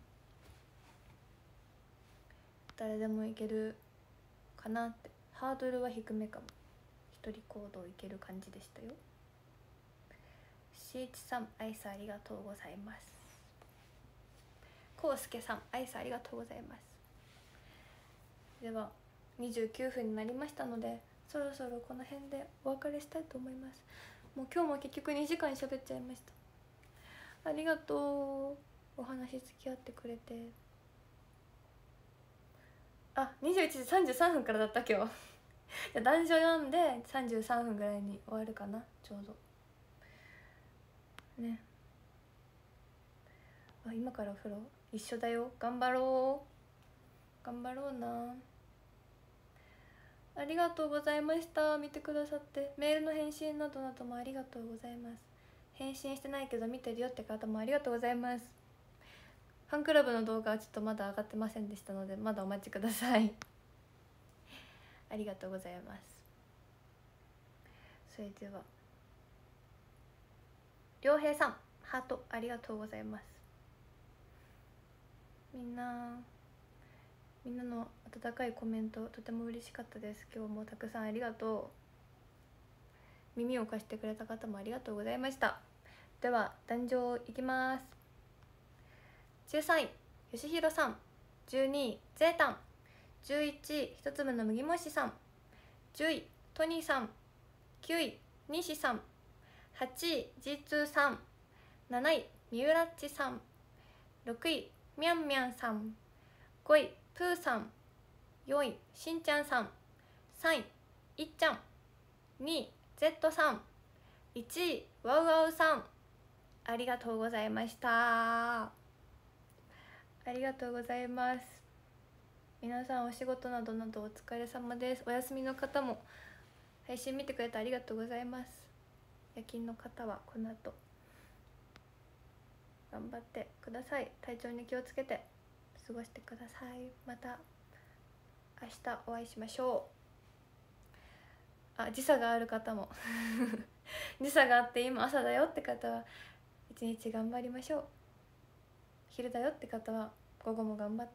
誰でもいけるかなって。ハードルは低めかも。 一人行動いける感じでしたよ。しいちさん、アイスありがとうございます。こうすけさん、アイスありがとうございます。ではにじゅうきゅうふんになりましたので、そろそろこの辺でお別れしたいと思います。もう今日も結局にじかん喋っちゃいました。ありがとう、お話付き合ってくれて。あ、にじゅういちじさんじゅうさんふんからだった今日じゃ談書読んでさんじゅうさんふんぐらいに終わるかな、ちょうどね。あ、今からお風呂一緒だよ。頑張ろう頑張ろうな。ありがとうございました。見てくださって。メールの返信などなどもありがとうございます。返信してないけど見てるよって方もありがとうございます。ファンクラブの動画はちょっとまだ上がってませんでしたので、まだお待ちくださいありがとうございます。それでは良平さん、ハートありがとうございます。みんなみんなの温かいコメントとても嬉しかったです。今日もたくさんありがとう。耳を貸してくれた方もありがとうございました。では壇上いきます。じゅうさんいよしひろさん、じゅうにいゼータン、じゅういちいひとつめの麦もしさん、じゅういトニーさん、きゅういにしさん、はちいジーツーさん、なないみうらっちさん、ろくいみゃんみゃんさん、ごいプーさん、よんいしんちゃんさん、さんいいっちゃん、にい Z さん、いちいワウワウさん、ありがとうございました。ありがとうございます。皆さんお仕事などなどお疲れ様です。お休みの方も配信見てくれてありがとうございます。夜勤の方はこの後頑張ってください。体調に気をつけて過ごしてください。また明日お会いしましょう。あ、時差がある方も時差があって今朝だよって方は一日頑張りましょう。昼だよって方は午後も頑張って。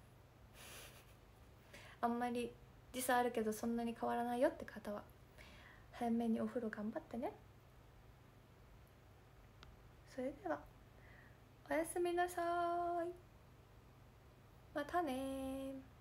あんまり時差あるけどそんなに変わらないよって方は早めにお風呂頑張ってね。それではおやすみなさい。またね。